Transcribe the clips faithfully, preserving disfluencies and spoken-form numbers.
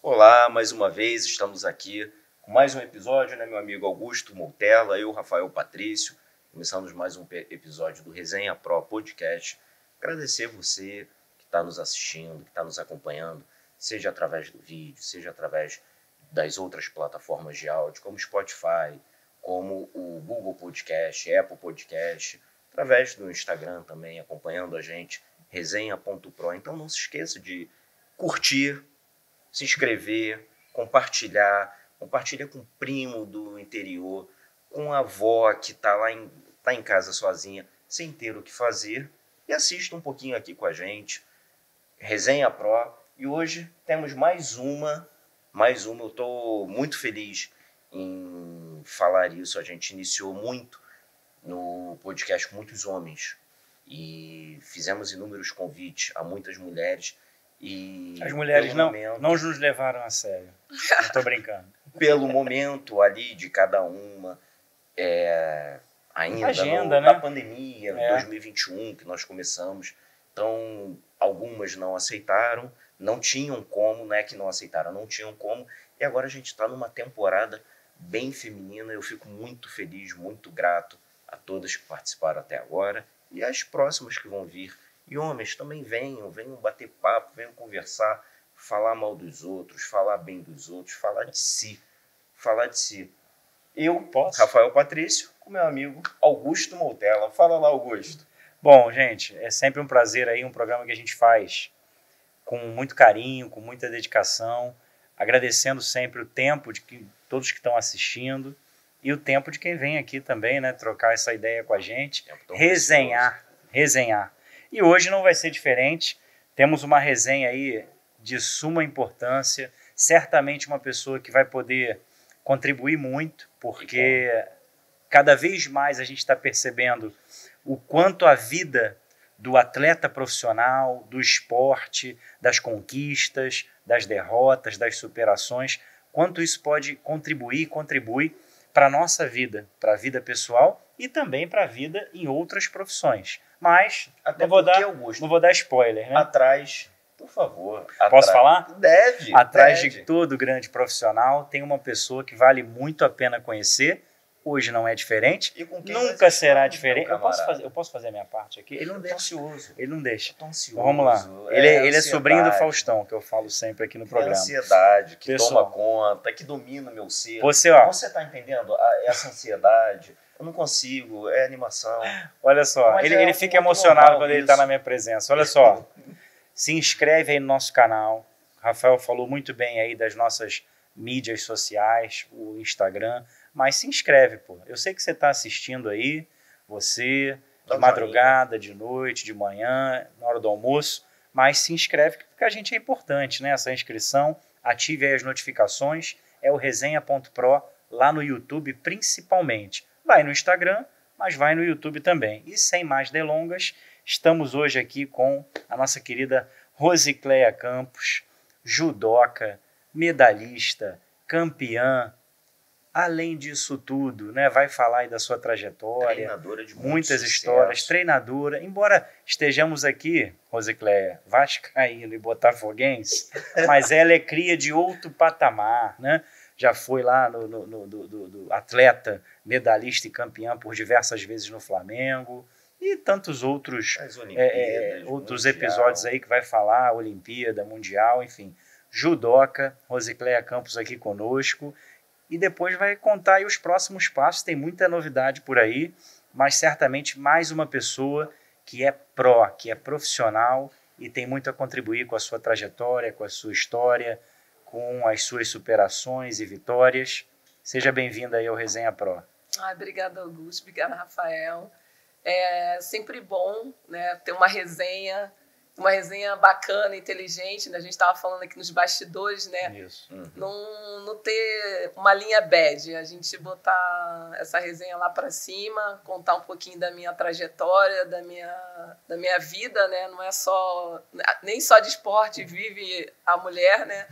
Olá, mais uma vez estamos aqui com mais um episódio, né, meu amigo Augusto Moutella, eu, Rafael Patrício. Começamos mais um episódio do Resenha Pro Podcast. Agradecer você que está nos assistindo, que está nos acompanhando, seja através do vídeo, seja através das outras plataformas de áudio, como Spotify, como o Google Podcast, Apple Podcast, através do Instagram também, acompanhando a gente, resenha ponto pro. Então não se esqueça de curtir, se inscrever, compartilhar, compartilha com o primo do interior, com a avó que está lá em, tá em casa sozinha, sem ter o que fazer, e assista um pouquinho aqui com a gente, Resenha Pro. E hoje temos mais uma, mais uma, eu estou muito feliz em falar isso. A gente iniciou muito no podcast com muitos homens e fizemos inúmeros convites a muitas mulheres. E as mulheres não, momento, não nos levaram a sério. Não estou brincando. Pelo momento ali de cada uma, é, ainda Agenda, no, né? na pandemia, é. dois mil e vinte e um, que nós começamos. Então, algumas não aceitaram, não tinham como, não é que não aceitaram, não tinham como. E agora a gente está numa temporada bem feminina. Eu fico muito feliz, muito grato a todas que participaram até agora e as próximas que vão vir. E homens também venham, venham bater papo, venham conversar, falar mal dos outros, falar bem dos outros, falar de si, falar de si. Eu, Posso? Rafael Patrício, com meu amigo Augusto Moutella. Fala lá, Augusto. Bom, gente, é sempre um prazer aí, um programa que a gente faz com muito carinho, com muita dedicação, agradecendo sempre o tempo de que, todos que estão assistindo e o tempo de quem vem aqui também, né, trocar essa ideia com a gente, resenhar, precioso. resenhar. E hoje não vai ser diferente, temos uma resenha aí de suma importância, certamente uma pessoa que vai poder contribuir muito, porque cada vez mais a gente está percebendo o quanto a vida do atleta profissional, do esporte, das conquistas, das derrotas, das superações, quanto isso pode contribuir, contribui para a nossa vida, para a vida pessoal e também para a vida em outras profissões. Mas Até não, vou dar, Augusto, não vou dar spoiler, né? Atrás, por favor. Posso atrás, falar? Deve. Atrás deve. de todo grande profissional tem uma pessoa que vale muito a pena conhecer. Hoje não é diferente, e com quem nunca será estamos, diferente. Eu posso, fazer, eu posso fazer a minha parte aqui? Ele não deixa. Ansioso. Ele não deixa. Ansioso. Então vamos lá. Ele é, ele é sobrinho do Faustão, que eu falo sempre aqui no programa. É ansiedade que Pessoal, toma conta, que domina o meu ser. Você, ó, você tá entendendo essa ansiedade? Eu não consigo, é animação. Olha só, ele, é ele fica emocionado quando isso. ele está na minha presença. Olha só, se inscreve aí no nosso canal. Rafael falou muito bem aí das nossas mídias sociais, o Instagram. Mas se inscreve, pô. Eu sei que você está assistindo aí, você, de madrugada, de noite, de manhã, na hora do almoço, mas se inscreve porque a gente é importante, né? Essa inscrição, ative aí as notificações, é o resenha ponto pro, lá no YouTube principalmente. Vai no Instagram, mas vai no YouTube também. E sem mais delongas, estamos hoje aqui com a nossa querida Rosicléia Campos, judoca, medalhista, campeã. Além disso tudo, né, vai falar aí da sua trajetória, treinadora de muitas sucesso. histórias, treinadora. Embora estejamos aqui, Rosicléia, vascaíno e botafoguense, mas ela é cria de outro patamar, né? Já foi lá no, no, no do, do, do atleta, medalhista e campeã por diversas vezes no Flamengo e tantos outros, é, é, outros episódios aí que vai falar, Olimpíada, Mundial, enfim. Judoca, Rosicléia Campos aqui conosco. E depois vai contar aí os próximos passos, tem muita novidade por aí, mas certamente mais uma pessoa que é pró, que é profissional e tem muito a contribuir com a sua trajetória, com a sua história, com as suas superações e vitórias. Seja bem-vinda aí ao Resenha Pro. Ai, obrigada, Augusto, obrigada, Rafael. É sempre bom, né, ter uma resenha, uma resenha bacana, inteligente, né? A gente estava falando aqui nos bastidores, né? Isso. Uhum. Não, não ter uma linha bad, a gente botar essa resenha lá para cima, contar um pouquinho da minha trajetória, da minha, da minha vida, né? Não é só, nem só de esporte vive a mulher, né?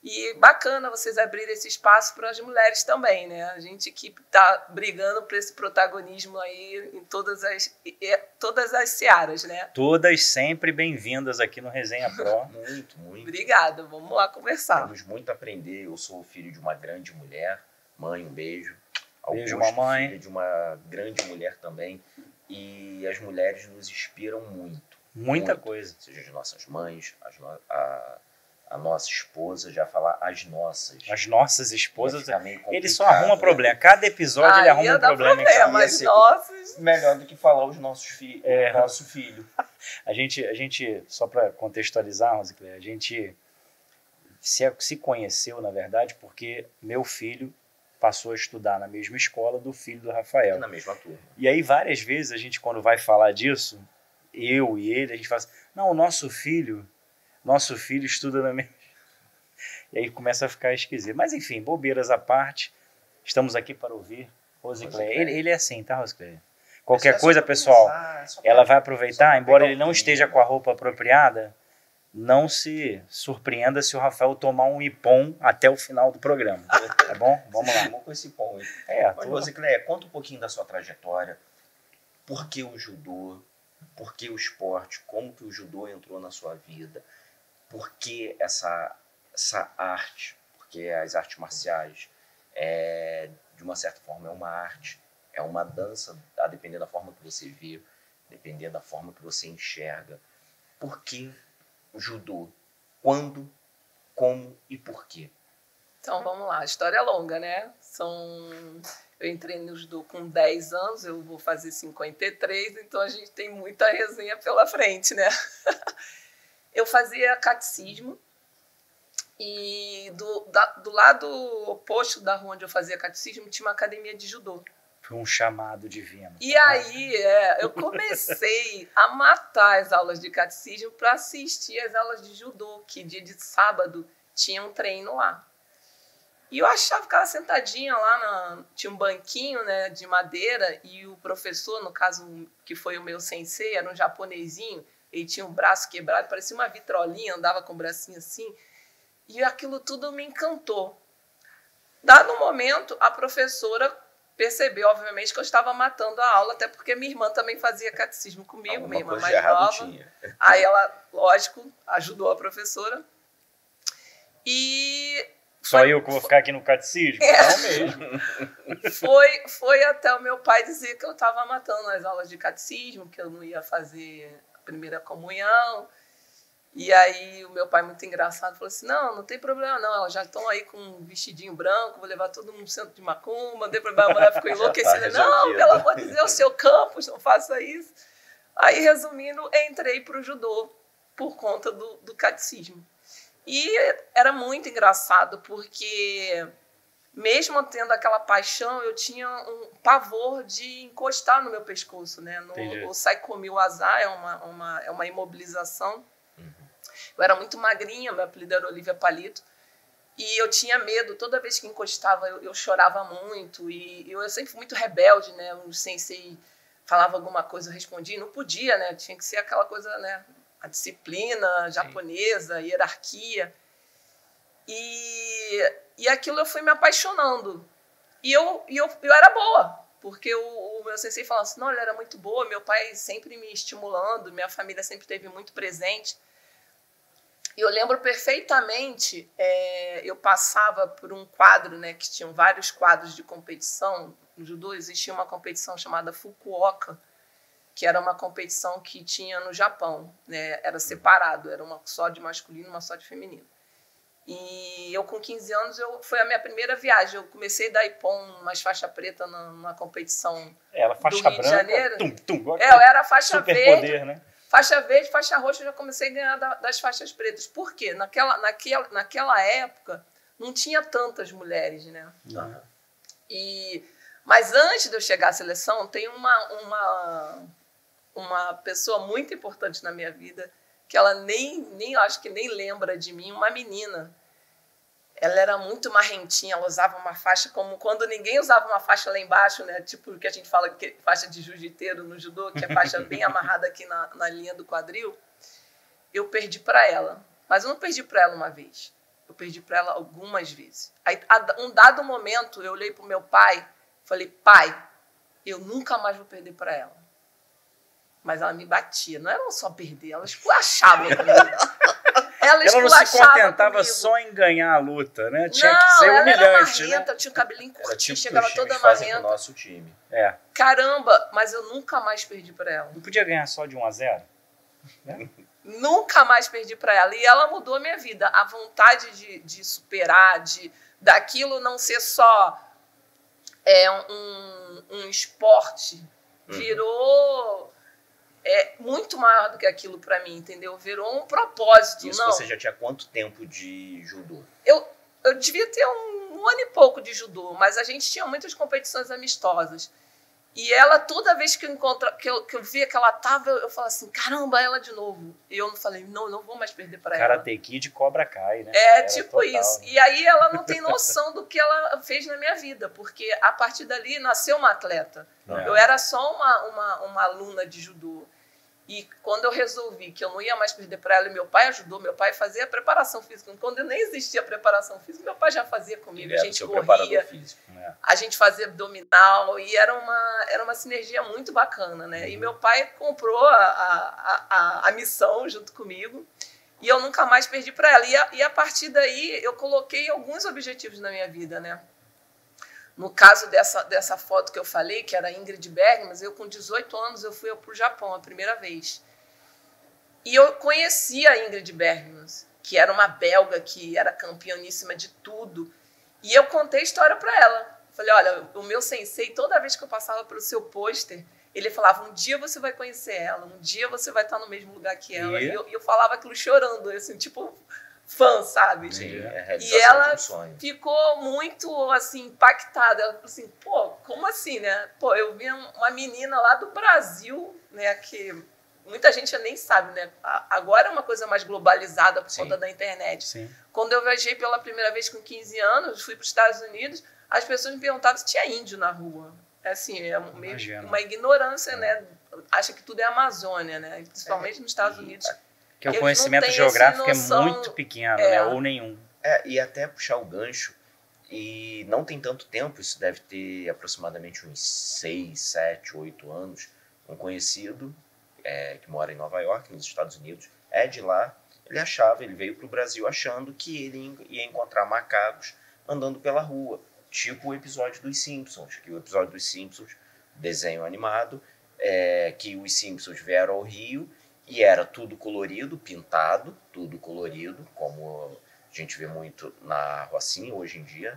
E bacana vocês abrirem esse espaço para as mulheres também, né? A gente que está brigando por esse protagonismo aí em todas as, todas as searas, né? Todas sempre bem-vindas aqui no Resenha Pro. Muito, muito. Obrigada, vamos lá conversar. Temos muito a aprender. Eu sou filho de uma grande mulher. Mãe, um beijo. Beijo, Augusto, mamãe. Filho de uma grande mulher também. E as mulheres nos inspiram muito. Muita muito. coisa. Seja as nossas mães, as no... a... a nossa esposa, já falar as nossas. As nossas esposas. Ele só arruma né? problema. Cada episódio Aí ele arruma um problema. problema mas nossas... Melhor do que falar os nossos filhos. É. Nosso filho. A gente, a gente só para contextualizar, Rosicléia, a gente se, se conheceu, na verdade, porque meu filho passou a estudar na mesma escola do filho do Rafael. Na mesma turma. E aí, várias vezes, a gente, quando vai falar disso, eu e ele, a gente fala assim, não, o nosso filho... Nosso filho estuda na mesma... E aí começa a ficar esquisito. Mas enfim, bobeiras à parte, estamos aqui para ouvir Rosicléia. Ele, ele é assim, tá, Rosicléia? Qualquer é coisa, pessoal, é ela vai aproveitar, embora ele não esteja com a roupa apropriada, não se surpreenda se o Rafael tomar um ipom até o final do programa. Tá bom? Vamos lá. Vamos com esse ipom aí. É, Mas, Rosicléia, conta um pouquinho da sua trajetória. Por que o judô? Por que o esporte? Como que o judô entrou na sua vida? Por que essa, essa arte? Porque as artes marciais, é, de uma certa forma, é uma arte, é uma dança, a depender da forma que você vê, depender da forma que você enxerga. Por que o judô? Quando, como e por quê? Então, vamos lá. A história é longa, né? São... Eu entrei no judô com dez anos, eu vou fazer cinquenta e três, então a gente tem muita resenha pela frente, né? Eu fazia catecismo e do, da, do lado oposto da rua onde eu fazia catecismo tinha uma academia de judô. Foi um chamado divino. E aí é, eu comecei a matar as aulas de catecismo para assistir as aulas de judô, que dia de sábado tinha um treino lá. E eu achava, ficava sentadinha lá, na, tinha um banquinho, né, de madeira, e o professor, no caso, que foi o meu sensei, era um japonesinho, ele tinha um braço quebrado, parecia uma vitrolinha, andava com o bracinho assim, e aquilo tudo me encantou. Dado um momento, a professora percebeu, obviamente, que eu estava matando a aula, até porque minha irmã também fazia catecismo comigo, Alguma minha irmã coisa mais de errado nova. tinha. Aí ela, lógico, ajudou a professora. E... Só foi, eu que vou ficar aqui no catecismo? É. Não mesmo. Foi, foi até o meu pai dizer que eu estava matando as aulas de catecismo, que eu não ia fazer a primeira comunhão. E aí o meu pai, muito engraçado, falou assim, não, não tem problema não, elas já estão aí com um vestidinho branco, vou levar todo mundo no centro de macumba, não tem problema. A mulher ficou enlouquecida. tá Não, pelo amor de Deus, seu campus, não faça isso. Aí, resumindo, entrei para o judô por conta do, do catecismo. E era muito engraçado, porque mesmo tendo aquela paixão, eu tinha um pavor de encostar no meu pescoço, né? No, o Saikomi Waza é uma, uma, é uma imobilização. Uhum. Eu era muito magrinha, meu apelido era Olivia Palito, e eu tinha medo, toda vez que encostava eu, eu chorava muito, e eu, eu sempre fui muito rebelde, né? O sensei falava alguma coisa, eu respondia, não podia, né? Tinha que ser aquela coisa, né? A disciplina japonesa, a hierarquia. E, e aquilo eu fui me apaixonando. E eu, e eu, eu era boa, porque o, o meu sensei falava assim, não, ele era muito boa, meu pai sempre me estimulando, minha família sempre esteve muito presente. E eu lembro perfeitamente, é, eu passava por um quadro, né, que tinham vários quadros de competição. No judô existia uma competição chamada Fukuoka, que era uma competição que tinha no Japão, né? Era separado, era uma só de masculino, uma só de feminino. E eu, com quinze anos, eu, foi a minha primeira viagem. Eu comecei da Ippon, umas faixa preta numa competição Ela, faixa do Rio branca, de Janeiro. Tum, tum, é, eu era faixa super verde, poder, né? faixa verde, faixa roxa, eu já comecei a ganhar da, das faixas pretas. Por quê? Naquela, naquela, naquela época, não tinha tantas mulheres, né? Uhum. E, mas antes de eu chegar à seleção, tem uma... uma uma pessoa muito importante na minha vida, que ela nem, nem acho que nem lembra de mim, uma menina. Ela era muito marrentinha, ela usava uma faixa como quando ninguém usava uma faixa lá embaixo, né? Tipo o que a gente fala, que faixa de jiu-jiteiro no judô, que é faixa bem amarrada aqui na, na linha do quadril. Eu perdi para ela. Mas eu não perdi para ela uma vez. Eu perdi para ela algumas vezes. Aí, a um dado momento, eu olhei para o meu pai, falei, pai, eu nunca mais vou perder para ela. Mas ela me batia. Não era só perder, ela esculachava comigo. Ela, ela não se contentava comigo. Só em ganhar a luta, né? Tinha não, que ser ela humilhante, era marrenta, né? Tinha o cabelinho curtinho, tipo chegava toda marrenta. marrenta. Nosso time. É. Caramba, mas eu nunca mais perdi para ela. Não podia ganhar só de um a zero? Né? Nunca mais perdi para ela. E ela mudou a minha vida. A vontade de, de superar, de daquilo não ser só é, um, um esporte, uhum. virou é, muito maior do que aquilo para mim, entendeu? Virou um propósito. Isso não. Você já tinha quanto tempo de judô? Eu, eu devia ter um, um ano e pouco de judô, mas a gente tinha muitas competições amistosas. E ela, toda vez que eu, encontra, que eu, que eu via que ela tava, eu, eu falava assim, caramba, ela de novo. E eu não falei, não, não vou mais perder para ela. Karate Kid Cobra Kai, né? É, Era tipo total, isso. Né? E aí ela não tem noção do que ela fez na minha vida, porque a partir dali nasceu uma atleta. É. Eu era só uma, uma, uma aluna de judô. E quando eu resolvi que eu não ia mais perder para ela, e meu pai ajudou, meu pai fazia a preparação física. Quando nem existia a preparação física, meu pai já fazia comigo. Ele a gente corria, é. a gente fazia abdominal, e era uma, era uma sinergia muito bacana, né? Uhum. E meu pai comprou a, a, a, a missão junto comigo, e eu nunca mais perdi para ela. E a, e a partir daí, eu coloquei alguns objetivos na minha vida, né? No caso dessa, dessa foto que eu falei, que era a Ingrid Bergman, eu com dezoito anos eu fui para o Japão a primeira vez. E eu conheci a Ingrid Bergman, que era uma belga, que era campeoníssima de tudo. E eu contei a história para ela. Falei, olha, o meu sensei, toda vez que eu passava pelo seu pôster, ele falava, um dia você vai conhecer ela, um dia você vai estar no mesmo lugar que ela. E, e eu, eu falava aquilo chorando, assim, tipo... fã, sabe? Sim, é e ela um sonho. ficou muito, assim, impactada. Ela falou assim, pô, como assim, né? Pô, eu vi uma menina lá do Brasil, né, que muita gente nem sabe, né? Agora é uma coisa mais globalizada por Sim. conta da internet. Sim. Quando eu viajei pela primeira vez com quinze anos, fui para os Estados Unidos, as pessoas me perguntavam se tinha índio na rua. É assim, é meio, uma ignorância, é. né? Acha que tudo é Amazônia, né? Principalmente é. nos Estados Unidos. Que o conhecimento geográfico noção, é muito pequeno, é, né? Ou nenhum. É, e até puxar o gancho, e não tem tanto tempo, isso deve ter aproximadamente uns seis, sete, oito anos, um conhecido é, que mora em Nova York, nos Estados Unidos, é de lá, ele achava, ele veio para o Brasil achando que ele ia encontrar macacos andando pela rua, tipo o episódio dos Simpsons, que o episódio dos Simpsons, desenho animado, é, que os Simpsons vieram ao Rio, e era tudo colorido, pintado, tudo colorido, como a gente vê muito na Rocinha hoje em dia.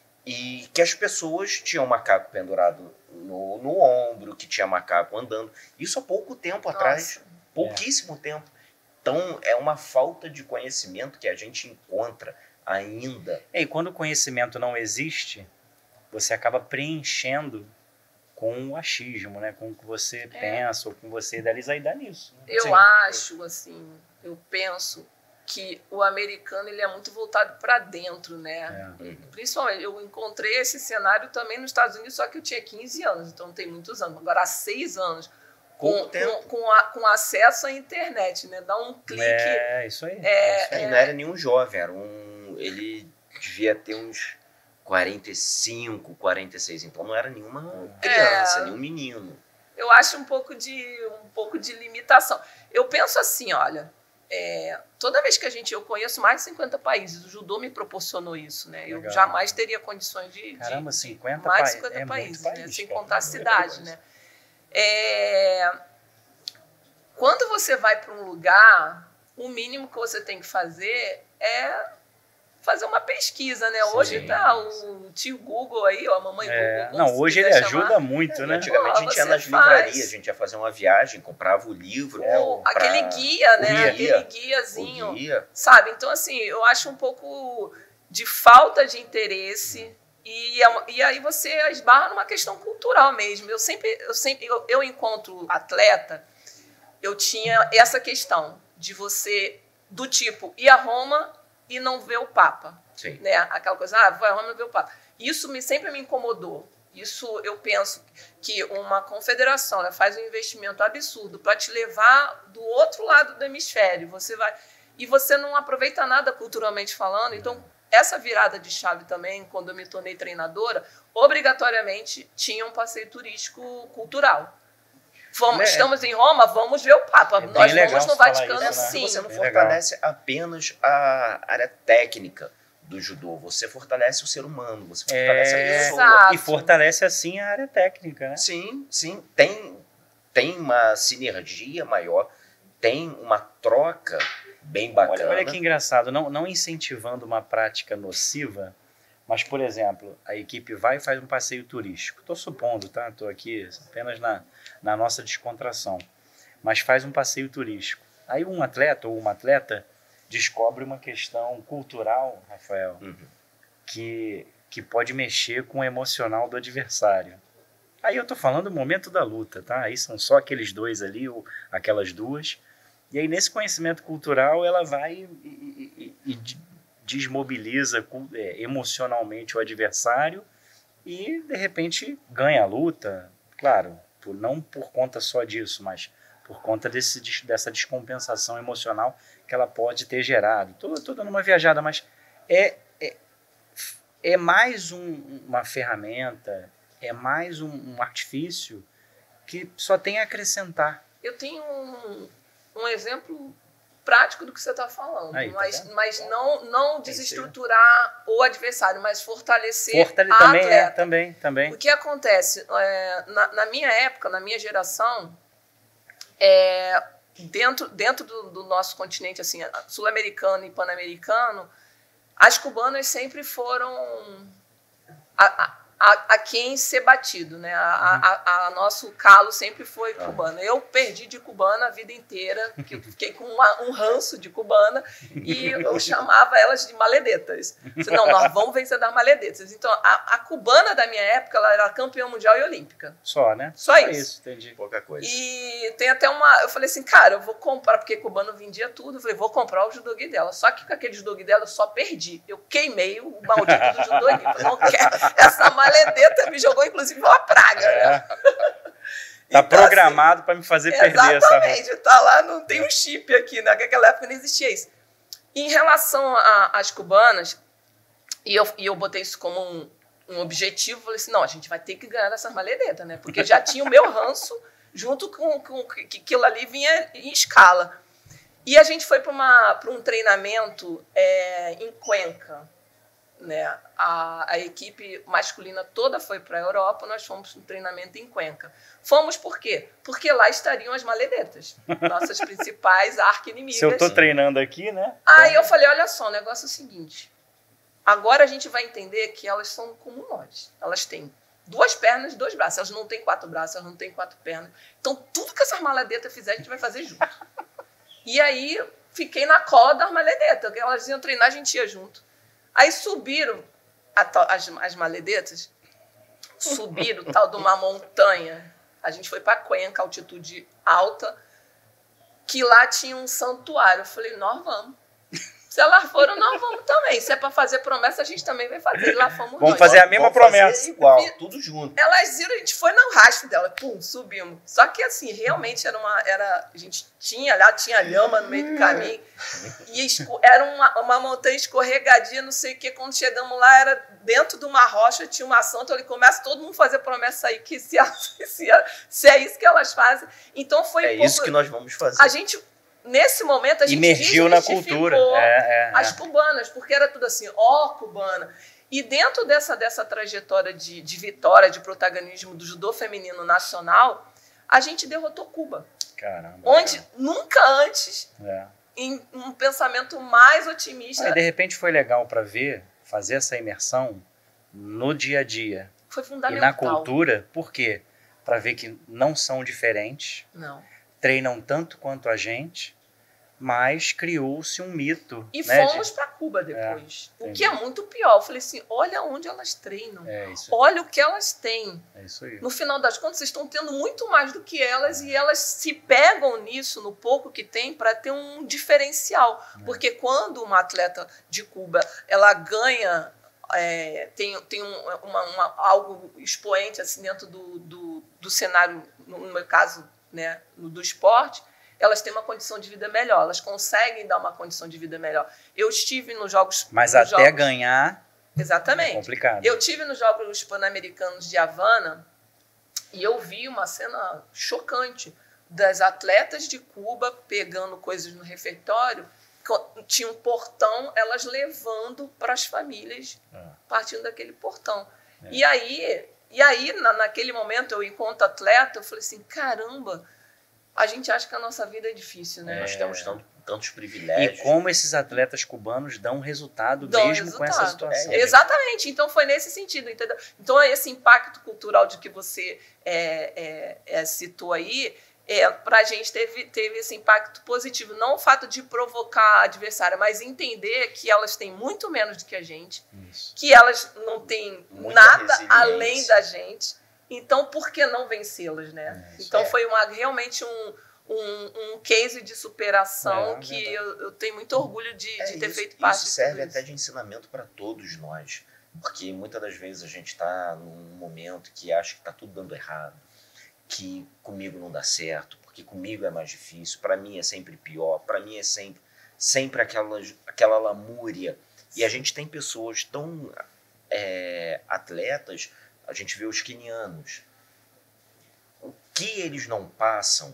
E que as pessoas tinham macaco pendurado no, no ombro, que tinha macaco andando. Isso há pouco tempo Nossa. atrás, pouquíssimo é. tempo. Então é uma falta de conhecimento que a gente encontra ainda. É, e quando o conhecimento não existe, você acaba preenchendo com o achismo, né? Com o que você é. pensa ou com o que você idealiza, e dá nisso. Né? Eu Sim. acho, assim, eu penso que o americano ele é muito voltado para dentro, né? É. Principalmente, eu encontrei esse cenário também nos Estados Unidos, só que eu tinha quinze anos, então tem muitos anos. Agora, há seis anos, com, com, com, a, com acesso à internet, né? Dá um clique... É, isso aí. É, isso aí. É, não era nenhum jovem, era um... Ele devia ter uns... quarenta e cinco, quarenta e seis, então não era nenhuma criança, é, nenhum menino. Eu acho um pouco de, um pouco de limitação. Eu penso assim, olha, é, toda vez que a gente, eu conheço mais de cinquenta países, o judô me proporcionou isso, né? Eu Legal. jamais teria condições de, de Caramba, cinquenta mais de cinquenta cinquenta é países, país, né? Sem cara, contar a cidade, né? É, quando você vai para um lugar, o mínimo que você tem que fazer é fazer uma pesquisa, né? Sim, hoje tá o tio Google aí, ó, a mamãe é, Google. Não, hoje ele chamar. ajuda muito, é, né? Antigamente Pô, a gente ia nas faz... livrarias, a gente ia fazer uma viagem, comprava o livro. É, o, pra... Aquele guia, né? Guia. Aquele guiazinho. Guia. Sabe? Então, assim, eu acho um pouco de falta de interesse. E, e aí você esbarra numa questão cultural mesmo. Eu sempre, eu sempre, eu, eu encontro atleta, eu tinha essa questão de você, do tipo, ir a Roma e não ver o Papa. Sim. Né? Aquela coisa, ah, vai a Roma e não ver o Papa. Isso me, sempre me incomodou. Isso eu penso que uma confederação, né, faz um investimento absurdo para te levar do outro lado do hemisfério. Você vai... e você não aproveita nada culturalmente falando. Então, essa virada de chave também, quando eu me tornei treinadora, obrigatoriamente tinha um passeio turístico cultural. Vamos, é. Estamos em Roma, vamos ver o Papa. É Nós vamos no Vaticano, isso, né? sim. Você não fortalece legal. apenas a área técnica do judô, você fortalece o ser humano, você fortalece é, a pessoa. Exato. E fortalece, assim, a área técnica, né? Sim, sim. Tem, tem uma sinergia maior, tem uma troca bem bacana. Olha, olha que engraçado, não, não incentivando uma prática nociva, mas, por exemplo, a equipe vai e faz um passeio turístico. Estou supondo, tá? Estou aqui apenas na, na nossa descontração. Mas faz um passeio turístico. Aí um atleta ou uma atleta descobre uma questão cultural, Rafael, uhum. que, que pode mexer com o emocional do adversário. Aí eu estou falando do momento da luta, tá? Aí são só aqueles dois ali, ou aquelas duas. E aí, nesse conhecimento cultural, ela vai e, e, e desmobiliza é, emocionalmente o adversário e, de repente, ganha a luta. Claro, por, não por conta só disso, mas por conta desse, dessa descompensação emocional que ela pode ter gerado. Estou dando uma viajada, mas é, é, é mais um, uma ferramenta, é mais um, um artifício que só tem a acrescentar. Eu tenho um, um exemplo prático do que você está falando, Aí, mas, tá mas não, não desestruturar o adversário, mas fortalecer Fortale a também, atleta. É, também, também. O que acontece? É, na, na minha época, na minha geração, é, dentro, dentro do, do nosso continente assim, sul-americano e pan-americano, as cubanas sempre foram a, a, a, a quem ser batido, né? A, uhum. a, a, a nosso calo sempre foi cubana. Eu perdi de cubana a vida inteira, porque eu fiquei com uma, um ranço de cubana e eu chamava elas de maledetas. Disse, não, nós vamos vencer das maledetas. Então, a, a cubana da minha época, ela era campeã mundial e olímpica. Só, né? Só, Só isso. isso. Entendi. Pouca coisa. E tem até uma... Eu falei assim, cara, eu vou comprar, porque cubano vendia tudo. Eu falei, vou comprar o judogi dela. Só que com aquele judogi dela eu só perdi. Eu queimei o maldito do judogi. Eu não quero. Essa maledeta me jogou, inclusive, uma praga, é. né? Tá então, programado assim, para me fazer perder essa roupa. Exatamente, tá lá, não tem um chip aqui, né? Naquela época não existia isso. Em relação às cubanas, e eu, e eu botei isso como um, um objetivo, falei assim, não, a gente vai ter que ganhar dessas maledetas, né? Porque já tinha o meu ranço, junto com, com que aquilo ali vinha em escala. E a gente foi para um treinamento é, em Cuenca, né? A, a equipe masculina toda foi para a Europa, nós fomos no treinamento em Cuenca. Fomos por quê? Porque lá estariam as maledetas, nossas principais arqui-inimigas. Se eu estou treinando aqui, né? Aí eu falei, olha só, o negócio é o seguinte, agora a gente vai entender que elas são como nós. Elas têm duas pernas e dois braços, elas não têm quatro braços, elas não têm quatro pernas. Então tudo que essas maledetas fizerem, a gente vai fazer junto. E aí fiquei na cola das maledetas, porque elas iam treinar, a gente ia junto. Aí subiram a, as, as maledetas, subiram tal de uma montanha. A gente foi para Cuenca, altitude alta, que lá tinha um santuário. Eu falei, nós vamos. Se elas foram, nós vamos também. Se é para fazer promessa, a gente também vai fazer. E lá fomos Vamos nós. fazer a mesma vamos promessa. Fazer igual, e, tudo junto. Elas viram, a gente foi no rastro dela, pum, subimos. Só que assim, realmente era uma. Era, a gente tinha lá, tinha lhama no meio do caminho. E esco, era uma, uma montanha escorregadia, não sei o que. Quando chegamos lá, era dentro de uma rocha, tinha uma santa. Ele começa todo mundo a fazer promessa aí, que se, se, se é isso que elas fazem. Então foi. É um pouco, isso que nós vamos fazer. A gente. Nesse momento, a gente imergiu na cultura. É, é, as é. cubanas, porque era tudo assim, ó, oh, cubana. E dentro dessa, dessa trajetória de, de vitória, de protagonismo do judô feminino nacional, a gente derrotou Cuba. Caramba. Onde cara. nunca antes, é. em um pensamento mais otimista... Ah, e de repente foi legal para ver, fazer essa imersão no dia a dia. Foi fundamental. E na cultura, por quê? Para ver que não são diferentes. Não. Treinam tanto quanto a gente, mas criou-se um mito. E né, fomos de... para Cuba depois. É, o entendi. que é muito pior. Eu falei assim, olha onde elas treinam. É isso. Olha o que elas têm. É isso aí. No final das contas, vocês estão tendo muito mais do que elas e elas se pegam nisso, no pouco que tem, para ter um diferencial. É. Porque quando uma atleta de Cuba ela ganha, é, tem, tem um, uma, uma, algo expoente assim, dentro do, do, do cenário, no meu caso, né, do esporte, elas têm uma condição de vida melhor, elas conseguem dar uma condição de vida melhor. Eu estive nos Jogos... Mas nos até jogos, ganhar exatamente. é complicado. Eu estive nos Jogos Pan-Americanos de Havana e eu vi uma cena chocante das atletas de Cuba pegando coisas no refeitório, tinha um portão, elas levando para as famílias, é. partindo daquele portão. É. E aí, e aí na, naquele momento, eu, enquanto atleta, eu falei assim, caramba, a gente acha que a nossa vida é difícil, né? É. Nós temos tanto, tantos privilégios. E como esses atletas cubanos dão resultado dão mesmo resultado. com essa situação. É, exatamente. Então, foi nesse sentido, entendeu? Então, esse impacto cultural de que você é, é, é, citou aí, É, para a gente teve, teve esse impacto positivo. Não o fato de provocar a adversária, mas entender que elas têm muito menos do que a gente, Isso. que elas não têm Muita nada além da gente. Então, por que não vencê-las, né? É, então, é. foi uma, realmente um, um, um case de superação é, que eu, eu tenho muito orgulho de, é, de ter isso, feito parte disso. Isso serve até de ensinamento para todos nós. Porque muitas das vezes a gente está num momento que acha que está tudo dando errado, que comigo não dá certo, porque comigo é mais difícil, para mim é sempre pior, para mim é sempre, sempre aquela, aquela lamúria. E a gente tem pessoas tão é, atletas, a gente vê os quenianos, o que eles não passam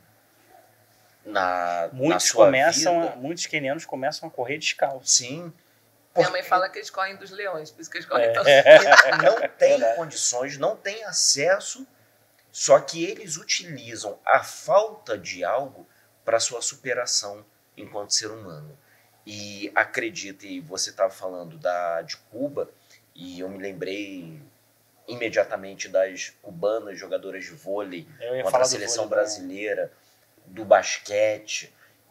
na, muitos na sua começam vida. A, muitos quenianos começam a correr descalço. Sim. Minha mãe fala que eles correm dos leões, por isso que eles correm é. tão Não tem condições, não tem acesso. Só que eles utilizam a falta de algo para sua superação enquanto ser humano. E acredite, você estava falando da, de Cuba, e eu me lembrei imediatamente das cubanas jogadoras de vôlei contra a seleção vôlei, brasileira, do basquete.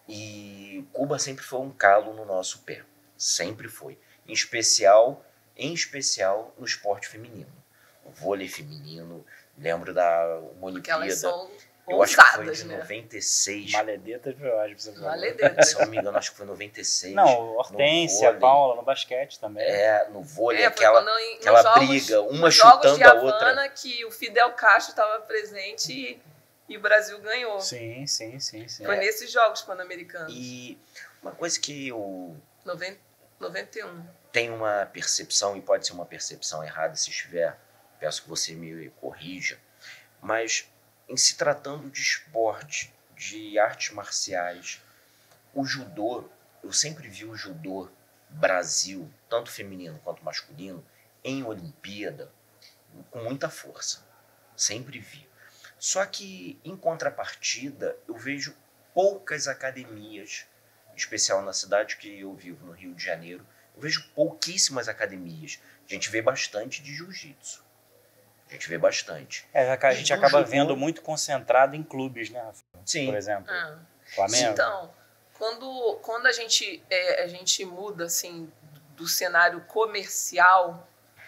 E Cuba sempre foi um calo no nosso pé. Sempre foi. Em especial, em especial no esporte feminino. O vôlei feminino... Lembro da uma Porque elas são eu ousadas, acho que foi de né? noventa e seis. Maledeta, eu acho. Pra você Maledeta. Se eu não me engano, acho que foi noventa e seis. Não, Hortência, a Paula, no basquete também. É, no vôlei, é, aquela, quando, aquela jogos, briga, uma nos chutando jogos de a Havana, outra. Que o Fidel Castro estava presente e, e o Brasil ganhou. Sim, sim, sim. sim. Foi é. nesses Jogos Pan-Americanos. E uma coisa que eu... noventa, noventa e um. Tenho uma percepção, e pode ser uma percepção errada, se estiver, peço que você me corrija. Mas, em se tratando de esporte, de artes marciais, o judô, eu sempre vi o judô Brasil, tanto feminino quanto masculino, em Olimpíada, com muita força. Sempre vi. Só que, em contrapartida, eu vejo poucas academias, em especial na cidade que eu vivo, no Rio de Janeiro, eu vejo pouquíssimas academias. A gente vê bastante de jiu-jitsu. A gente vê bastante. É, a gente acaba judô... vendo muito concentrado em clubes, né? Sim. Por exemplo, ah. Flamengo. Então, quando, quando a, gente, é, a gente muda assim, do cenário comercial,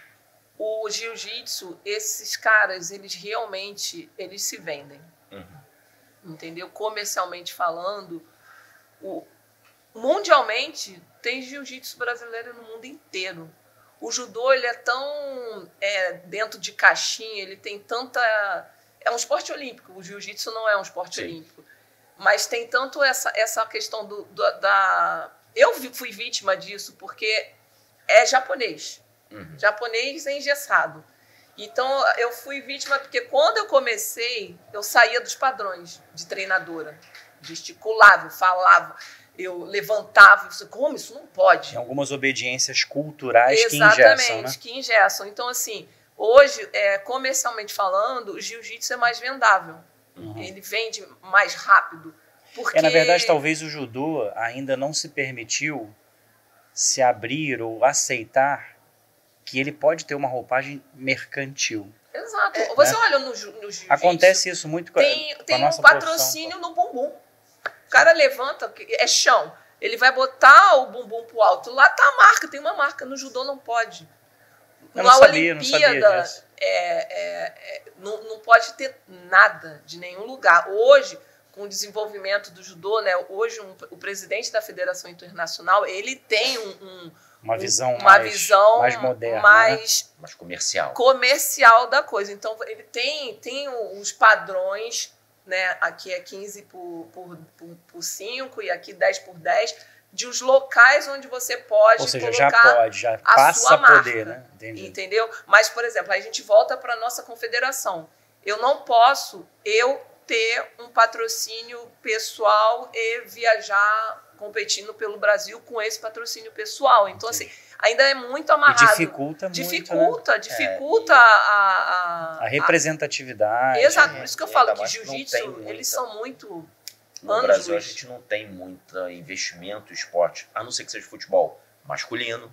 o jiu-jitsu, esses caras, eles realmente eles se vendem. Uhum. Entendeu? Comercialmente falando, o, mundialmente, tem jiu-jitsu brasileiro no mundo inteiro. O judô, ele é tão é, dentro de caixinha, ele tem tanta... É um esporte olímpico, o jiu-jitsu não é um esporte Sim. olímpico. Mas tem tanto essa, essa questão do, do, da... Eu fui vítima disso, porque é japonês. Uhum. Japonês é engessado. Então, eu fui vítima, porque quando eu comecei, eu saía dos padrões de treinadora. Gesticulava, falava... Eu levantava e disse, como? Isso não pode. Tem algumas obediências culturais Exatamente, que engessam, né? que engessam. Então, assim, hoje, é, comercialmente falando, o jiu-jitsu é mais vendável. Uhum. Ele vende mais rápido. Porque... É, na verdade, talvez o judô ainda não se permitiu se abrir ou aceitar que ele pode ter uma roupagem mercantil. Exato. É, Você né? olha no, no jiu-jitsu... Acontece isso muito com a, tem, com tem a nossa um patrocínio profissão, no bumbum. O cara levanta, é chão. Ele vai botar o bumbum pro alto. Lá tá a marca, tem uma marca. No judô não pode. Eu Na não sabia, Olimpíada, não sabia disso. É, é, é, não, não pode ter nada de nenhum lugar. Hoje, com o desenvolvimento do judô, né, hoje um, o presidente da Federação Internacional, ele tem um, um, uma visão, uma mais, visão mais moderna, mais, né? mais comercial. comercial da coisa. Então, ele tem, tem os padrões né? Aqui é quinze por, por, por, por cinco e aqui dez por dez, de os locais onde você pode Ou seja, colocar já pode, já a passa sua a poder, marca, né? Entendi. entendeu? Mas, por exemplo, aí a gente volta para a nossa confederação. Eu não posso, eu ter um patrocínio pessoal e viajar competindo pelo Brasil com esse patrocínio pessoal. Então, assim, ainda é muito amarrado. E dificulta muito, Dificulta, né? dificulta É, a, a, a representatividade. Exato, é, por isso que eu e falo ainda que mais que não jiu-jitsu, tem muita- eles são muito... No anos Brasil, a luz. gente não tem muito investimento em esporte, a não ser que seja futebol masculino,